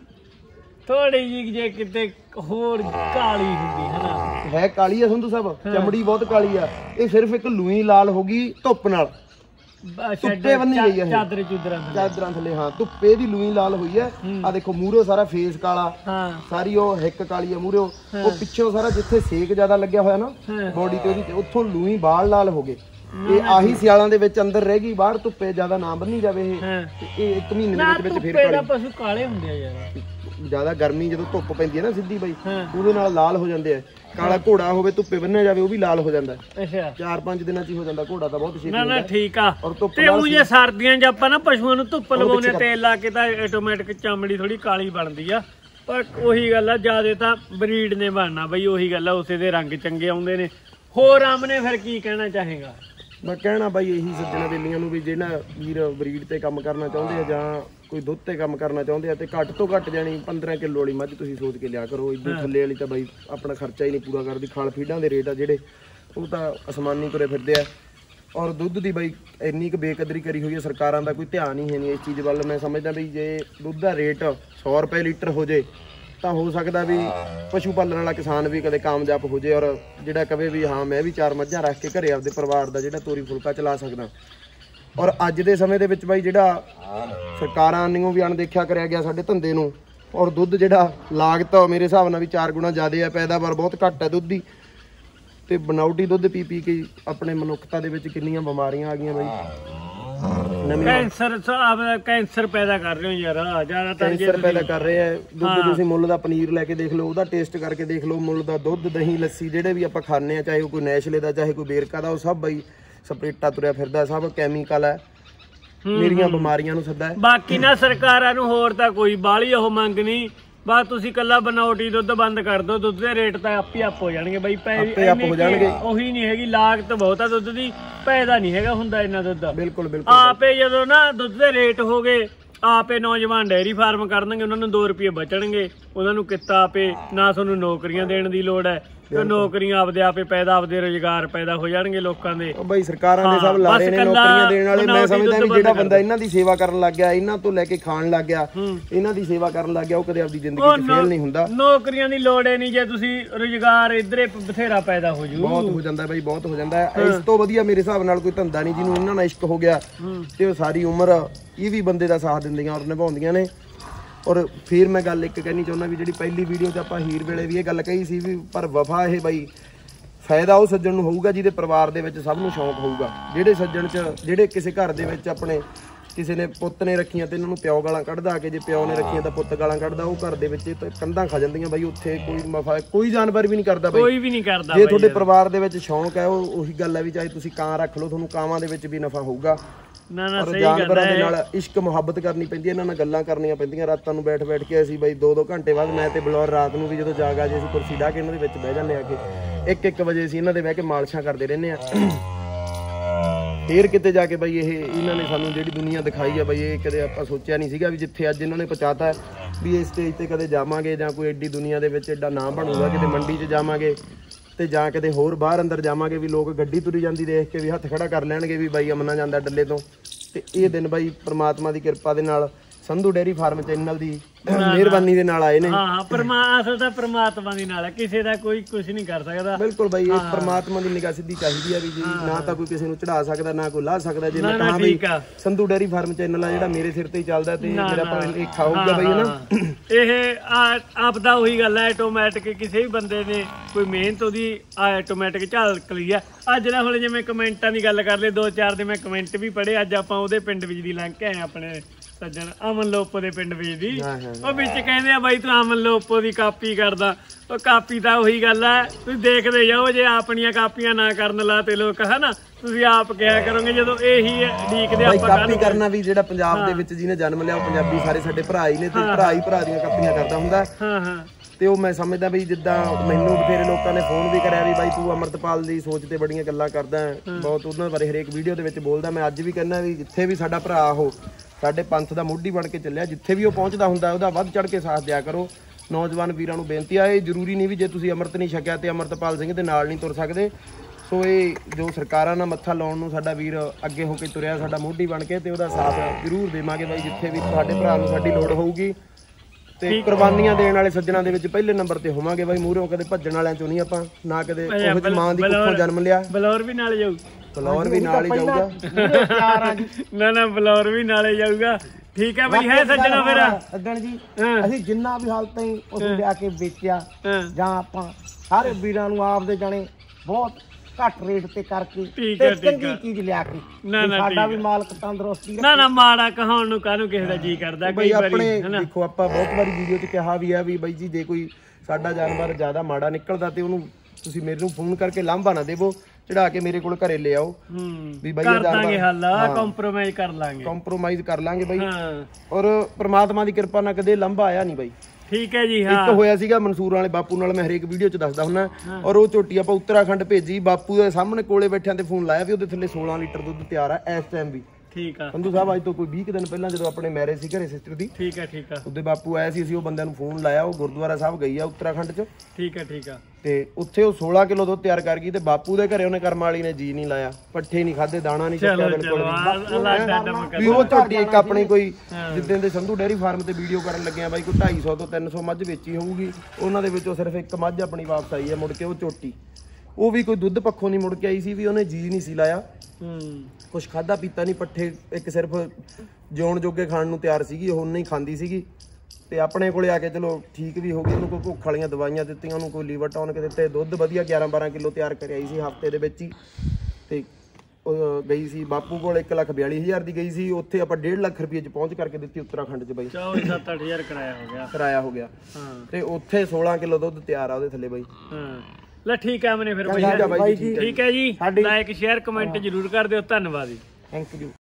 ਥੋੜੀ ਜਿਹੀ ਜੇ ਕਿਤੇ ਹੋਰ ਕਾਲੀ ਹੁੰਦੀ ਹੈ ਨਾ ਹੈ ਕਾਲੀ ਆ ਸੰਧੂ ਸਾਹਿਬ ਚਮੜੀ ਬਹੁਤ ਕਾਲੀ ਆ ਇਹ ਸਿਰਫ ਇੱਕ ਲੂਈ ਲਾਲ ਹੋ ਗਈ ਧੁੱਪ ਨਾਲ ਬ- ਧੁੱਪੇ ਬੰਨੀ ਗਈ ਹੈ ਇਹ। ਚਾਦਰ ਚੁਦਰਾਂ ਥੱਲੇ। ਚਾਦਰਾਂ ਥੱਲੇ ਹਾਂ ਧੁੱਪੇ ਦੀ ਲੂਈ ਲਾਲ ਹੋਈ ਹੈ ਆ ਦੇਖੋ ਮੂਹਰੇ ਸਾਰਾ ਫੇਸ ਕਾਲਾ ਹਾਂ ਸਾਰੀ ਉਹ ਹਿੱਕ ਕਾਲੀ ਆ ਮੂਹਰੇ ਉਹ ਪਿੱਛੋਂ ਸਾਰਾ ਜਿੱਥੇ ਸੇਕ ਜ਼ਿਆਦਾ ਲੱਗਿਆ ਹੋਇਆ ਨਾ ਹਾਂ। ਬੋਡੀ ਤੇ ਉਹਦੀ ਤੇ ਉੱਥੋਂ ਲੂਈ ਬਾਲ ਲਾਲ ਹੋ ਗਏ ਇਹ ਆਹੀ ਸਿਆਲਾਂ ਦੇ ਵਿੱਚ ਅੰਦਰ ਰਹਿ ਗਈ ਬਾਹਰ ਧੁੱਪੇ ਜ਼ਿਆਦਾ ਨਾ ਬੰਨੀ ਜਾਵੇ ਇਹ ਹਾਂ ਤੇ ਇਹ ਇੱਕ ਮਹੀਨੇ ਦੇ ਨਾ ਵਿੱਚ ਵਿੱਚ ਫੇਰ ਧੁੱਪੇ ਦਾ ਕਾਲੀ ਪਸ਼ੂ ਕਾਲੇ ਹੁੰਦੇ ਆ ਯਾਰ ਜ਼ਿਆਦਾ ਗਰਮੀ ਜਦੋਂ ਧੁੱਪ ਪੈਂਦੀ ਹੈ ਨਾ ਸਿੱਧੀ ਬਾਈ ਹਾਂ ਉਹਦੇ ਨਾਲ ਲਾਲ ਹੋ ਜਾਂਦੇ ਆ ਕਾਲਾ ਘੋੜਾ ਹੋਵੇ ਧੁੱਪੇ ਬੰਨਿਆ ਜਾਵੇ ਉਹ ਵੀ ਲਾਲ ਹੋ ਜਾਂਦਾ ਅੱਛਾ ਚਾਰ ਪੰਜ ਦਿਨਾਂ 'ਚ ਹੀ ਹੋ ਜਾਂਦਾ ਘੋੜਾ ਤਾਂ ਬਹੁਤ ਛੇਤੀ ਨਾ ਨਾ ਹੁੰਦਾ ਠੀਕ ਆ ਔਰ ਧੁੱਪ ਤੇ ਨਾਲ ਉਹ ਜੇ ਸਰਦੀਆਂ 'ਚ ਆਪਾਂ ਨਾ ਪਸ਼ੂਆਂ ਨੂੰ ਧੁੱਪ ਲਵਾਉਣੇ ਪਿੱਛੇ ਤੇਲ ਲਾ ਕੇ ਤਾਂ ਆਟੋਮੈਟਿਕ ਚਮੜੀ ਥੋੜੀ ਕਾਲੀ ਬਣਦੀ ਆ ਪਰ ਉਹੀ ਗੱਲ ਆ ਜਿਆਦੇ ਤਾਂ ਬਰੀਡ ਨੇ ਬਣਨਾ ਬਈ ਉਹੀ ਗੱਲ ਆ ਉਸੇ ਦੇ ਰੰਗ ਚੰਗੇ ਆਉਂਦੇ ਨੇ ਹੋਰ ਆਮਨੇ ਫਿਰ ਕੀ ਕਹਿਣਾ ਚਾਹੇਗਾ ਮੈਂ ਕਹਿਣਾ ਬਾਈ ਇਹੀ ਸੱਜਣਾ ਬੇਲੀਆਂ ਨੂੰ ਵੀ ਜਿਹੜਾ ਵੀਰ ਬਰੀਡ ਤੇ ਕੰਮ ਕਰਨਾ ਚਾਹੁੰਦੇ ਆ ਜਾਂ ਕੋਈ ਦੁੱਧ ਤੇ ਕੰਮ ਕਰਨਾ ਚਾਹੁੰਦੇ ਆ ਤੇ ਘੱਟ ਤੋਂ ਘੱਟ ਜਾਣੀ ਪੰਦਰਾਂ ਕਿਲੋ ਵਾਲੀ ਮੱਝ ਤੁਸੀਂ ਸੋਚ ਕੇ ਲਿਆ ਕਰੋ ਇਦੋਂ ਥੱਲੇ ਵਾਲੀ ਤਾਂ ਬਾਈ ਆਪਣਾ ਖਰਚਾ ਹੀ ਨਹੀਂ ਪੂਰਾ ਕਰਦੀ ਖਾਲ ਫੀਡਾਂ ਦੇ ਰੇਟ ਆ ਜਿਹੜੇ ਉਹ ਤਾਂ ਅਸਮਾਨੀ ਤੁਰੇ ਫਿਰਦੇ ਆ ਔਰ ਦੁੱਧ ਦੀ ਬਾਈ ਇੰਨੀ ਕੁ ਬੇਕਦਰੀ ਕਰੀ ਹੋਈ ਹੈ ਸਰਕਾਰਾਂ ਦਾ ਕੋਈ ਧਿਆਨ ਹੀ ਹੈ ਨਹੀਂ ਇਸ ਚੀਜ਼ ਵੱਲ ਮੈਂ ਸਮਝਦਾ ਵੀ ਜੇ ਦੁੱਧ ਦਾ ਰੇਟ ਸੌ ਰੁਪਏ ਲੀਟਰ ਹੋ ਜੇ ਤਾਂ ਹੋ ਸਕਦਾ ਵੀ ਪਸ਼ੂ ਪਾਲਣ ਵਾਲਾ ਕਿਸਾਨ ਵੀ ਕਦੇ ਕਾਮਯਾਬ ਹੋ ਜੇ, ਔਰ ਜਿਹੜਾ ਕਵੇ ਵੀ ਹਾਂ ਮੈਂ ਵੀ ਚਾਰ ਮੱਝਾਂ ਰੱਖ ਕੇ ਘਰੇ ਆਪਦੇ ਪਰਿਵਾਰ ਦਾ ਜਿਹੜਾ ਤੋਰੀ ਫੁਲਕਾ ਚਲਾ ਸਕਦਾ। ਔਰ ਅੱਜ ਦੇ ਸਮੇਂ ਦੇ ਵਿੱਚ ਬਾਈ ਜਿਹੜਾ ਸਰਕਾਰਾਂ ਨਿਓ ਵੀ ਅਣਦੇਖਿਆ ਕਰਿਆ ਗਿਆ ਸਾਡੇ ਧੰਦੇ ਨੂੰ, ਔਰ ਦੁੱਧ ਜਿਹੜਾ ਲਾਗਤ ਮੇਰੇ ਹਿਸਾਬ ਨਾਲ ਵੀ ਚਾਰ ਗੁਣਾ ਜ਼ਿਆਦਾ ਹੈ, ਪੈਦਾਵਾਰ ਬਹੁਤ ਘੱਟ ਹੈ ਦੁੱਧ ਦੀ, ਤੇ ਬਣਾਉਟੀ ਦੁੱਧ ਪੀ ਪੀ ਕੇ ਆਪਣੇ ਮਨੁੱਖਤਾ ਦੇ ਵਿੱਚ ਕਿੰਨੀਆਂ ਬਿਮਾਰੀਆਂ ਆ ਗਈਆਂ ਬਾਈ। ਕੈਂਸਰ ਕੈਂਸਰ ਪੈਦਾ ਕਰ ਰਹੇ ਹੋ ਯਾਰ, ਜ਼ਿਆਦਾਤਰ ਕੈਂਸਰ ਪੈਦਾ ਕਰ ਰਹੇ ਆ। ਦੁੱਧ ਤੁਸੀਂ ਮੁੱਲ ਦਾ ਪਨੀਰ ਲੈ ਕੇ ਦੇਖ ਲਓ, ਉਹਦਾ ਟੇਸਟ ਕਰਕੇ ਦੇਖ ਲਓ, ਮੁੱਲ ਦਾ ਦੁੱਧ ਦਹੀਂ ਲੱਸੀ ਜਿਹੜੇ ਵੀ ਆਪਾਂ ਖਾਂਦੇ ਆ, ਚਾਹੇ ਉਹ ਕੋਈ ਨੈਸ਼ਲੇ ਦਾ ਚਾਹੇ ਕੋਈ ਬੇਰਕਾ ਦਾ, ਉਹ ਸਭ ਬਾਈ ਸਪਰੇਟਾ ਤੁਰਿਆ ਫਿਰਦਾ, ਸਭ ਕੈਮੀਕਲ ਹੈ, ਮੇਰੀਆਂ ਬਿਮਾਰੀਆਂ ਨੂੰ ਸੱਦਾ ਹੈ। ਬਾਕੀ ਨਾ ਸਰਕਾਰਾਂ ਨੂੰ ਹੋਰ ਤਾਂ ਕੋਈ ਬਾਹਲੀ ਉਹ ਮੰਗ ਨਹੀਂ, ਬਸ ਤੁਸੀਂ ਕੱਲਾ ਬਣਾਉਟੀ ਦੁੱਧ ਬੰਦ ਕਰ ਦਿਓ, ਦੁੱਧ ਦੇ ਰੇਟ ਤਾਂ ਆਪੇ ਆਪ ਹੋ ਜਾਣਗੇ ਬਾਈ, ਆਪੇ ਆਪ ਹੋ ਜਾਣਗੇ। ਉਹੀ ਨਹੀਂ ਹੈਗੀ ਲਾਗਤ ਬਹੁਤ ਆ ਦੁੱਧ ਦੀ, ਪੈਦਾ ਨਹੀਂ ਹੈਗਾ ਹੁੰਦਾ ਇੰਨਾ ਦੁੱਧ। ਬਿਲਕੁਲ ਬਿਲਕੁਲ ਆਪੇ ਜਦੋਂ ਨਾ ਦੁੱਧ ਦੇ ਰੇਟ ਹੋ ਗਏ, ਆਪੇ ਨੌਜਵਾਨ ਡੇਅਰੀ ਫਾਰਮ ਕਰਨਗੇ, ਉਹਨਾਂ ਨੂੰ ਦੋ ਰੁਪਏ ਬਚਣਗੇ, ਉਹਨਾਂ ਨੂੰ ਕਿੱਤਾ ਆਪੇ, ਨਾ ਤੁਹਾਨੂੰ ਨੌਕਰੀਆਂ ਦੇਣ ਦੀ ਲੋੜ ਹੈ, ਤੇ ਨੌਕਰੀਆਂ ਆਪਦੇ ਆਪੇ ਪੈਦਾ, ਆਪਦੇ ਰੁਜ਼ਗਾਰ ਪੈਦਾ ਹੋ ਜਾਣਗੇ ਲੋਕਾਂ ਦੇ। ਉਹ ਬਾਈ ਸਰਕਾਰਾਂ ਦੇ ਸਭ ਲਾਰੇ ਨੇ ਨੌਕਰੀਆਂ ਦੇਣ ਵਾਲੇ। ਮੈਂ ਸਮਝਦਾ ਵੀ ਜਿਹੜਾ ਬੰਦਾ ਇਹਨਾਂ ਦੀ ਸੇਵਾ ਕਰਨ ਲੱਗ ਗਿਆ, ਇਹਨਾਂ ਤੋਂ ਲੈ ਕੇ ਖਾਣ ਲੱਗ ਗਿਆ, ਇਹਨਾਂ ਦੀ ਸੇਵਾ ਕਰਨ ਲੱਗ ਗਿਆ, ਉਹ ਕਦੇ ਆਪਦੀ ਜ਼ਿੰਦਗੀ 'ਚ ਫੇਲ ਨਹੀਂ ਹੁੰਦਾ। ਨੌਕਰੀਆਂ ਦੀ ਲੋੜ ਹੀ ਨਹੀਂ, ਜੇ ਤੁਸੀਂ ਰੁਜ਼ਗਾਰ ਇੱਧਰੇ ਬਥੇਰਾ ਪੈਦਾ ਹੋ ਜੂ, ਬਹੁਤ ਹੋ ਜਾਂਦਾ ਬਾਈ, ਬਹੁਤ ਹੋ ਜਾਂਦਾ। ਇਸ ਤੋਂ ਵਧੀਆ ਮੇਰੇ ਹਿਸਾਬ ਨਾਲ ਕੋਈ ਧੰਦਾ ਨਹੀਂ ਜਿਹਨੂੰ ਇਹਨਾਂ ਨਾਲ ਇਸ਼ਕ ਹੋ ਗਿਆ ਤੇ ਉਹ ਸਾਰੀ ਉਮਰ ਇਹ ਵੀ ਬੰਦੇ ਦਾ ਸਾਥ ਦਿੰਦੀਆਂ ਔਰ ਨਿਭਾਉਂਦੀਆਂ ਨੇ। ਔਰ ਫਿਰ ਮੈਂ ਗੱਲ ਇੱਕ ਕਹਿਣੀ ਚਾਹੁੰਦਾ ਵੀ ਜਿਹੜੀ ਪਹਿਲੀ ਵੀਡੀਓ 'ਚ ਆਪਾਂ ਹੀਰ ਵੇਲੇ ਵੀ ਇਹ ਗੱਲ ਕਹੀ ਸੀ ਵੀ ਪਰ ਵਫਾ ਇਹ ਬਾਈ ਫਾਇਦਾ ਉਹ ਸੱਜਣ ਨੂੰ ਹੋਊਗਾ ਜਿਹਦੇ ਪਰਿਵਾਰ ਦੇ ਵਿੱਚ ਸਭ ਨੂੰ ਸ਼ੌਂਕ ਹੋਊਗਾ। ਜਿਹੜੇ ਸੱਜਣ 'ਚ ਜਿਹੜੇ ਕਿਸੇ ਘਰ ਦੇ ਵਿੱਚ ਆਪਣੇ ਕਿਸੇ ਨੇ ਪੁੱਤ ਨੇ ਰੱਖੀਆਂ ਤੇ ਇਹਨਾਂ ਨੂੰ ਪਿਓ ਗਾਲਾਂ ਕੱਢਦਾ, ਕਿ ਜੇ ਪਿਓ ਨੇ ਰੱਖੀਆਂ ਤਾਂ ਪੁੱਤ ਗਾਲਾਂ ਕੱਢਦਾ, ਉਹ ਘਰ ਦੇ ਵਿੱਚ ਕੰਧਾਂ ਖਾ ਜਾਂਦੀਆਂ ਬਾਈ। ਉੱਥੇ ਕੋਈ ਮਫਾ ਕੋਈ ਜਾਨਵਰ ਵੀ ਨਹੀਂ ਕਰਦਾ ਬਾਈ, ਕੋਈ ਵੀ ਨਹੀਂ ਕਰਦਾ। ਜੇ ਤੁਹਾਡੇ ਪਰਿਵਾਰ ਦੇ ਵਿੱਚ ਸ਼ੌਂਕ ਹੈ, ਉਹ ਉਹੀ ਗੱਲ ਹੈ ਵੀ ਚਾਹੇ ਤੁਸੀਂ ਕਾਂ ਰੱਖ ਲਓ, ਤੁਹਾਨੂੰ ਕਾਵਾਂ ਦੇ ਵਿੱਚ ਵੀ ਨਫਾ ਹੋਊਗਾ। ਨਾ ਨਾ ਸਹੀ ਗੱਲ ਹੈ। ਦੇ ਨਾਲ ਇਸ਼ਕ ਮੁਹੱਬਤ ਕਰਨੀ ਪੈਂਦੀ ਹੈ, ਇਹਨਾਂ ਨਾਲ ਗੱਲਾਂ ਕਰਨੀਆਂ ਪੈਂਦੀਆਂ ਰਾਤਾਂ ਨੂੰ ਬੈਠ ਬੈਠ ਕੇ। ਅਸੀਂ ਬਾਈ ਦੋ ਦੋ ਘੰਟੇ ਬਾਅਦ ਮੈਂ ਤੇ ਬਲੌਰ ਰਾਤ ਨੂੰ ਵੀ ਜਦੋਂ ਜਾਗ ਆ ਜੇ ਅਸੀਂ ਕੁਰਸੀ ਢਾ ਕੇ ਇਹਨਾਂ ਦੇ ਵਿੱਚ ਬਹਿ ਜਾਂਦੇ ਆ ਕੇ ਇੱਕ ਇੱਕ ਵਜੇ ਅਸੀਂ ਇਹਨਾਂ ਦੇ ਬਹਿ ਕੇ ਮਾਲਸ਼ਾਂ ਕਰਦੇ ਰਹਿੰਦੇ ਆ। ਫੇਰ ਕਿਤੇ ਜਾ ਕੇ ਬਾਈ ਇਹ ਇਹਨਾਂ ਨੇ ਸਾਨੂੰ ਜਿਹੜੀ ਦੁਨੀਆ ਦਿਖਾਈ ਆ ਬਾਈ, ਇਹ ਕਦੇ ਆਪਾਂ ਸੋਚਿਆ ਨਹੀਂ ਸੀਗਾ ਵੀ ਜਿੱਥੇ ਅੱਜ ਇਹਨਾਂ ਨੇ ਪਹੁੰਚਾਤਾ ਵੀ ਇਸ ਸਟੇਜ ਤੇ ਕਦੇ ਜਾਵਾਂਗੇ ਜਾਂ ਕੋਈ ਐਡੀ ਦੁਨੀਆ ਦੇ ਵਿੱਚ ਐਡਾ ਨਾਮ ਬਣੂਗਾ, ਕਿਤੇ ਮੰਡੀ 'ਚ ਜਾਵਾਂਗੇ ਤੇ ਜਾਂ ਕਿਤੇ ਹੋਰ ਬਾਹਰ ਅੰਦਰ ਜਾਵਾਂਗੇ ਵੀ ਲੋਕ ਗੱਡੀ ਤੁਰੀ ਜਾਂਦੀ ਦੇਖ ਕੇ ਵੀ ਹੱਥ ਖੜਾ ਕਰ ਲੈਣਗੇ ਵੀ ਬਾਈ ਅਮਨਾ ਜਾਂਦਾ ਡੱਲੇ ਤੋਂ। ਤੇ ਇਹ ਦਿਨ ਬਾਈ ਪ੍ਰਮਾਤਮਾ ਦੀ ਕਿਰਪਾ ਦੇ ਨਾਲ ਸੰਧੂ ਡੇਅਰੀ ਫਾਰਮ ਚੈਨਲ ਦੀ ਮਿਹਰਬਾਨੀ ਦੇ ਨਾਲ ਆਏ ਨੇ। ਹਾਂ ਪਰਮਾ ਅਸਲ ਤਾਂ ਪ੍ਰਮਾਤਮਾ ਦੀ ਨਾਲ ਹੈ, ਕਿਸੇ ਦਾ ਕੋਈ ਕੁਝ ਨਹੀਂ ਕਰ ਸਕਦਾ। ਬਿਲਕੁਲ ਬਾਈ, ਇਹ ਪ੍ਰਮਾਤਮਾ ਦੀ ਨਿਗਾਹ ਸਿੱਧੀ ਚਾਹੀਦੀ ਆ ਵੀ ਜੀ, ਨਾ ਤਾਂ ਕੋਈ ਕਿਸੇ ਨੂੰ ਚੜਾ ਸਕਦਾ ਨਾ ਕੋਈ ਲਾ ਸਕਦਾ। ਜੇ ਮੈਂ ਕਹਾਂ ਬਈ ਸੰਧੂ ਡੇਅਰੀ ਫਾਰਮ ਚੈਨਲ ਆ ਜਿਹੜਾ ਮੇਰੇ ਸਿਰ ਤੇ ਹੀ ਚੱਲਦਾ ਤੇ ਮੇਰਾ ਭਾਵੇਂ ਲੇਖਾ ਹੋਊਗਾ ਬਾਈ ਹਨਾ, ਇਹ ਆਪ ਦਾ ਉਹੀ ਗੱਲ ਹੈ ਆਟੋਮੈਟਿਕ। ਕਿਸੇ ਵੀ ਬੰਦੇ ਨੇ ਕੋਈ ਮਿਹਨਤ ਉਹਦੀ ਆਟੋਮੈਟਿਕ ਝਲਕ ਲਈ ਆ। ਅੱਜ ਨਾ ਹੁਣ ਜਿਵੇਂ ਕਮੈਂਟਾਂ ਦੀ ਗੱਲ ਕਰ ਲਏ, ਦੋ ਚਾਰ ਦੇ ਮੈਂ ਕਮੈਂਟ ਵੀ ਪੜ੍ਹੇ। ਅੱਜ ਆਪਾਂ ਉਹਦੇ ਪਿੰਡ ਵਿੱਚ ਦੀ ਲੰਘ ਕੇ ਆਏ ਆਪਣੇ ਸੱਜਣ ਅਮਨ ਲੋਪੋ ਦੇ ਪਿੰਡ ਵਿੱਚ ਦੀ, ਉਹ ਵਿੱਚ ਕਹਿੰਦੇ ਆ ਬਾਈ ਤੂੰ ਅਮਨ ਲੋਪੋ ਦੀ ਕਾਪੀ ਕਰਦਾ। ਉਹ ਕਾਪੀ ਤਾਂ ਉਹੀ ਗੱਲ ਹੈ, ਤੁਸੀਂ ਦੇਖਦੇ ਜਾਓ, ਜੇ ਆਪਣੀਆਂ ਕਾਪੀਆਂ ਨਾ ਕਰਨ ਲਾ ਤੇ ਲੋਕ ਹਨਾ ਤੁਸੀਂ ਆਪ ਕਿਹਾ ਕਰੋਗੇ ਜਦੋਂ ਇਹੀ ਡੀਕਦੇ ਆਪਾਂ ਕਾਪੀ ਕਰਨਾ ਵੀ ਜਿਹੜਾ ਪੰਜਾਬ ਦੇ ਵਿੱਚ ਜਿਹਨੇ ਜਨਮ ਲਿਆ ਉਹ ਪੰਜਾਬੀ ਸਾਰੇ ਸਾਡੇ ਭਰਾ ਹੀ ਨੇ ਤੇ ਭਰਾ ਹੀ ਭਰਾ ਦੀਆਂ ਕਾਪੀਆਂ ਕਰਦਾ ਹੁੰਦਾ। ਹਾਂ ਹਾਂ ਤੇ ਉਹ ਮੈਂ ਸਮਝਦਾ ਬਈ ਜਿੱਦਾਂ ਮੈਨੂੰ ਬਥੇਰੇ ਲੋਕਾਂ ਨੇ ਫੋਨ ਵੀ ਕਰਿਆ ਵੀ ਬਾਈ ਤੂੰ ਅਮਰਤਪਾਲ ਦੀ ਸੋਚ ਤੇ ਬੜੀਆਂ ਗੱਲਾਂ ਕਰਦਾ, ਬਹੁਤ ਉਹਨਾਂ ਬਾਰੇ ਹਰੇਕ ਵੀਡੀਓ ਦੇ ਵਿੱਚ ਬੋਲਦਾ। ਮੈਂ ਅੱਜ ਵੀ ਕਹਿੰਦਾ ਵੀ ਜਿੱਥੇ ਵੀ ਸਾਡਾ ਭਰਾ ਉਹ ਸਾਡੇ ਪੰਥ ਦਾ ਮੋਢੀ ਬਣ ਕੇ ਚੱਲਿਆ, ਜਿੱਥੇ ਵੀ ਉਹ ਪਹੁੰਚਦਾ ਹੁੰਦਾ ਉਹਦਾ ਵੱਧ ਚੜ ਕੇ ਸਾਥ ਦਿਆ ਕਰੋ। ਨੌਜਵਾਨ ਵੀਰਾਂ ਨੂੰ ਬੇਨਤੀ ਆ, ਇਹ ਜ਼ਰੂਰੀ ਨਹੀਂ ਵੀ ਜੇ ਤੁਸੀਂ ਅੰਮ੍ਰਿਤ ਨਹੀਂ ਛਕਿਆ ਤੇ ਅਮਰਤਪਾਲ ਸਿੰਘ ਦੇ ਨਾਲ ਨਹੀਂ ਤੁਰ ਸਕਦੇ। ਸੋ ਇਹ ਜੋ ਸਰਕਾਰਾਂ ਨਾਲ ਮੱਥਾ ਲਾਉਣ ਨੂੰ ਸਾਡਾ ਵੀਰ ਅੱਗੇ ਹੋ ਕੇ ਤੁਰਿਆ ਸਾਡਾ ਮੋਢੀ ਬਣ ਕੇ, ਤੇ ਉਹਦਾ ਸਾਥ ਜ਼ਰੂਰ ਦੇਵਾਂਗੇ ਬਾਈ ਜਿੱਥੇ ਵੀ ਤੁਹਾਡੇ ਭਰਾ ਨੂੰ ਸਾਡੀ ਲੋੜ ਹੋਊਗੀ। ਤੇ ਕੁਰਬਾਨੀਆਂ ਦੇਣ ਵਾਲੇ ਸੱਜਣਾ ਦੇ ਵਿੱਚ ਪਹਿਲੇ ਨੰਬਰ ਤੇ ਹੋਵਾਂਗੇ ਬਾਈ, ਮੂਹਰੋਂ ਕਦੇ ਭੱਜਣ ਵਾਲਿਆਂ ਚੋਂ ਨਹੀਂ ਆਪਾਂ, ਨਾ ਕਦੇ ਉਹ ਜਿਹੀ ਮਾਂ ਦੀ ਕੁੱਖੋਂ ਜਨਮ ਲਿਆ। ਬਲੌਰ ਵੀ ਨਾਲ ਜਾਊ, ਬਲੌਰ ਵੀ ਨਾਲ ਹੀ ਜਾਊਗਾ। ਨਾ ਨਾ ਬਲੌਰ ਵੀ ਨਾਲੇ ਜਾਊਗਾ। ਠੀਕ ਹੈ ਬਈ, ਹੈ ਸੱਜਣਾ ਫਿਰ ਸੱਜਣ ਜੀ ਅਸੀਂ ਜਿੰਨਾ ਵੀ ਹਾਲਤਾਂ ਹੀ ਉਸ ਨੂੰ ਲਿਆ ਕੇ ਵੇਚਿਆ ਜਾਂ ਆਪਾਂ ਸਾਰੇ ਵੀਰਾਂ ਨੂੰ ਆਪਦੇ ਜਾਣੇ ਬਹੁਤ ਘੱਟ ਰੇਟ ਤੇ ਕਰਕੇ ਤੇ ਚੰਗੀ ਚੀਜ਼ ਲਿਆ ਕੇ ਸਾਡਾ ਵੀ ਮਾਲਕ ਤੰਦਰੁਸਤੀ ਨਾ ਨਾ ਮਾੜਾ ਕਹਾਉਣ ਨੂੰ ਕਾਹਨੂੰ ਕਿਸੇ ਦਾ ਜੀ ਕਰਦਾ। ਬਈ ਆਪਣੇ ਦੇਖੋ ਆਪਾਂ ਬਹੁਤ ਵਾਰੀ ਵੀਡੀਓ 'ਚ ਕਿਹਾ ਵੀ ਆ ਵੀ ਬਾਈ ਜੀ ਜੇ ਕੋਈ ਸਾਡਾ ਜਾਨਵਰ ਜ਼ਿਆਦਾ ਮਾੜਾ ਨਿਕਲਦਾ ਤੇ ਉਹਨੂੰ ਤੁਸੀਂ ਮੇਰੇ ਨੂੰ ਫੋਨ ਕਰਕੇ ਲਾਂਭਾ ਨਾ ਦੇਵੋ, ਚੜਾ ਕੇ ਮੇਰੇ ਕੋਲ ਘਰੇ ਲੈ ਆਓ ਵੀ ਬਾਈ ਕਰ ਦਾਂਗੇ ਹੱਲ, ਕੰਪਰੋਮਾਈਜ਼ ਕਰ ਲਾਂਗੇ ਕੰਪਰੋਮਾਈਜ਼ ਕਰ ਲਾਂਗੇ ਬਾਈ। ਔਰ ਪ੍ਰਮਾਤਮਾ ਦੀ ਕਿਰਪਾ ਨਾਲ ਕਦੇ ਲਾਂਭਾ ਆਇਆ ਨਹੀਂ ਬਾਈ। ਠੀਕ ਹੈ ਜੀ। ਹਾਂ ਇੱਕ ਹੋਇਆ ਸੀਗਾ ਮਨਸੂਰ ਵਾਲੇ ਬਾਪੂ ਨਾਲ, ਮੈਂ ਹਰੇਕ ਵੀਡੀਓ 'ਚ ਦੱਸਦਾ ਹੁੰਦਾ। ਔਰ ਉਹ ਝੋਟੀ ਆਪਾਂ ਉੱਤਰਾਖੰਡ ਭੇਜੀ, ਬਾਪੂ ਦੇ ਸਾਹਮਣੇ ਕੋਲੇ ਬੈਠਿਆਂ ਤੇ ਫੋਨ ਲਾਇਆ ਵੀ ਉਹਦੇ ਥੱਲੇ ਸੋਲਾਂ ਲੀਟਰ ਦੁੱਧ ਤਿਆਰ ਆ ਇਸ ਟਾਈਮ ਵੀ। ਠੀਕ ਆ ਸੰਧੂ ਸਾਹਿਬ ਅੱਜ ਤੋਂ ਕੋਈ ਵੀਹ ਦਿਨ ਪਹਿਲਾਂ ਜਦੋਂ ਆਪਣੇ ਮੈਰਿਜ ਸੀ ਘਰੇ ਸਿਸਟਰ ਦੀ। ਠੀਕ ਆ ਠੀਕ ਆ ਉਹਦੇ ਬਾਪੂ ਆਇਆ ਸੀ, ਅਸੀਂ ਉਹ ਬੰਦਿਆਂ ਨੂੰ ਫੋਨ ਲਾਇਆ, ਉਹ ਗੁਰਦੁਆਰਾ ਸਾਹਿਬ ਗਈ ਆ ਉੱਤਰਾਖੰਡ 'ਚ। ਠੀਕ ਆ ਠੀਕ ਆ ਤੇ ਉੱਥੇ ਉਹ ਸੋਲਾਂ ਕਿਲੋ ਦੁੱਧ ਤਿਆਰ ਕਰ ਗਈ ਤੇ ਬਾਪੂ ਦੇ ਘਰੇ ਉਹਨੇ ਕਰਮ ਵਾਲੀ ਨੇ ਜੀ ਨਹੀਂ ਲਾਇਆ, ਪੱਠੇ ਨਹੀਂ ਖਾਦੇ, ਦਾਣਾ ਨਹੀਂ ਚੱਕਿਆ ਬਿਲਕੁਲ ਵੀ। ਉਹ ਝੋਟੀ ਇੱਕ ਆਪਣੀ ਕੋਈ ਜਿੱਦਾਂ ਦੇ ਸੰਧੂ ਡੇਅਰੀ ਫਾਰਮ ਤੇ ਵੀਡੀਓ ਕਰਨ ਲੱਗੇ ਆ ਬਾਈ, ਕੋਈ ਢਾਈ ਸੌ ਤੋਂ ਤਿੰਨ ਸੌ ਮੱਝ ਵੇਚੀ ਹੋਊਗੀ, ਉਹਨਾਂ ਦੇ ਵਿੱਚੋਂ ਸਿਰਫ ਇੱਕ ਮੱਝ ਆਪਣੀ ਵਾਪਸ ਆਈ ਹੈ ਮੁੜ ਕੇ। ਉਹ ਝੋਟੀ ਉਹ ਵੀ ਕੋਈ ਦੁੱਧ ਪੱਖੋਂ ਨਹੀਂ ਮੁੜ ਕੇ ਆਈ ਸੀ, ਵੀ ਉਹਨੇ ਜੀ ਨਹੀਂ ਸੀ ਲਾਇਆ, ਕੁਛ ਖਾਦਾ ਪੀਤਾ ਨਹੀਂ, ਪੱਠੇ ਇੱਕ ਸਿਰਫ ਜਿਉਣ ਜੋਗੇ ਖਾਣ ਨੂੰ ਤਿਆਰ ਸੀਗੀ, ਉਹ ਨਹੀਂ ਖਾਂਦੀ ਸੀਗੀ। ਤੇ ਆਪਣੇ ਕੋਲੇ ਆ ਕੇ ਚਲੋ ਠੀਕ ਵੀ ਹੋ ਗਈ, ਉਹਨੂੰ ਕੋਈ ਭੁੱਖ ਵਾਲੀਆਂ ਦਵਾਈਆਂ ਦਿੱਤੀਆਂ, ਉਹਨੂੰ ਕੋਈ ਲੀਵਰ ਟੌਨਿਕ ਦਿੱਤੇ, ਦੁੱਧ ਵਧੀਆ ਗਿਆਰਾਂ ਬਾਰਾਂ ਕਿਲੋ ਤਿਆਰ ਕਰ ਆਈ ਸੀ ਹਫਤੇ ਦੇ ਵਿੱਚ ਹੀ। ਤੇ ਉਹ ਗਈ ਸੀ ਬਾਪੂ ਕੋਲ ਇੱਕ ਲੱਖ ਬਿਆਲੀ ਹਜ਼ਾਰ ਦੀ ਗਈ ਸੀ, ਉੱਥੇ ਆਪਾਂ ਡੇਢ ਲੱਖ ਰੁਪਏ ਚ ਪਹੁੰਚ ਕਰਕੇ ਦਿੱਤੀ ਉੱਤਰਾਖੰਡ ਚ ਬਾਈ, ਸੱਤ ਅੱਠ ਹਜ਼ਾਰ ਕਿਰਾਇਆ ਹੋ ਗਿਆ ਕਿਰਾਇਆ ਹੋ ਗਿਆ ਤੇ ਉੱਥੇ ਸੋਲਾਂ ਕਿਲੋ ਦੁੱਧ ਤਿਆਰ ਆ ਉਹਦੇ ਥੱਲੇ ਬਾਈ। ਲੈ ਠੀਕ ਹੈ ਮਨੇ ਫਿਰ ਬਾਈ, ਠੀਕ ਹੈ ਜੀ, ਲਾਈਕ ਸ਼ੇਅਰ ਕਮੈਂਟ ਜ਼ਰੂਰ ਕਰ ਦਿਓ, ਧੰਨਵਾਦ ਜੀ, ਥੈਂਕ ਯੂ।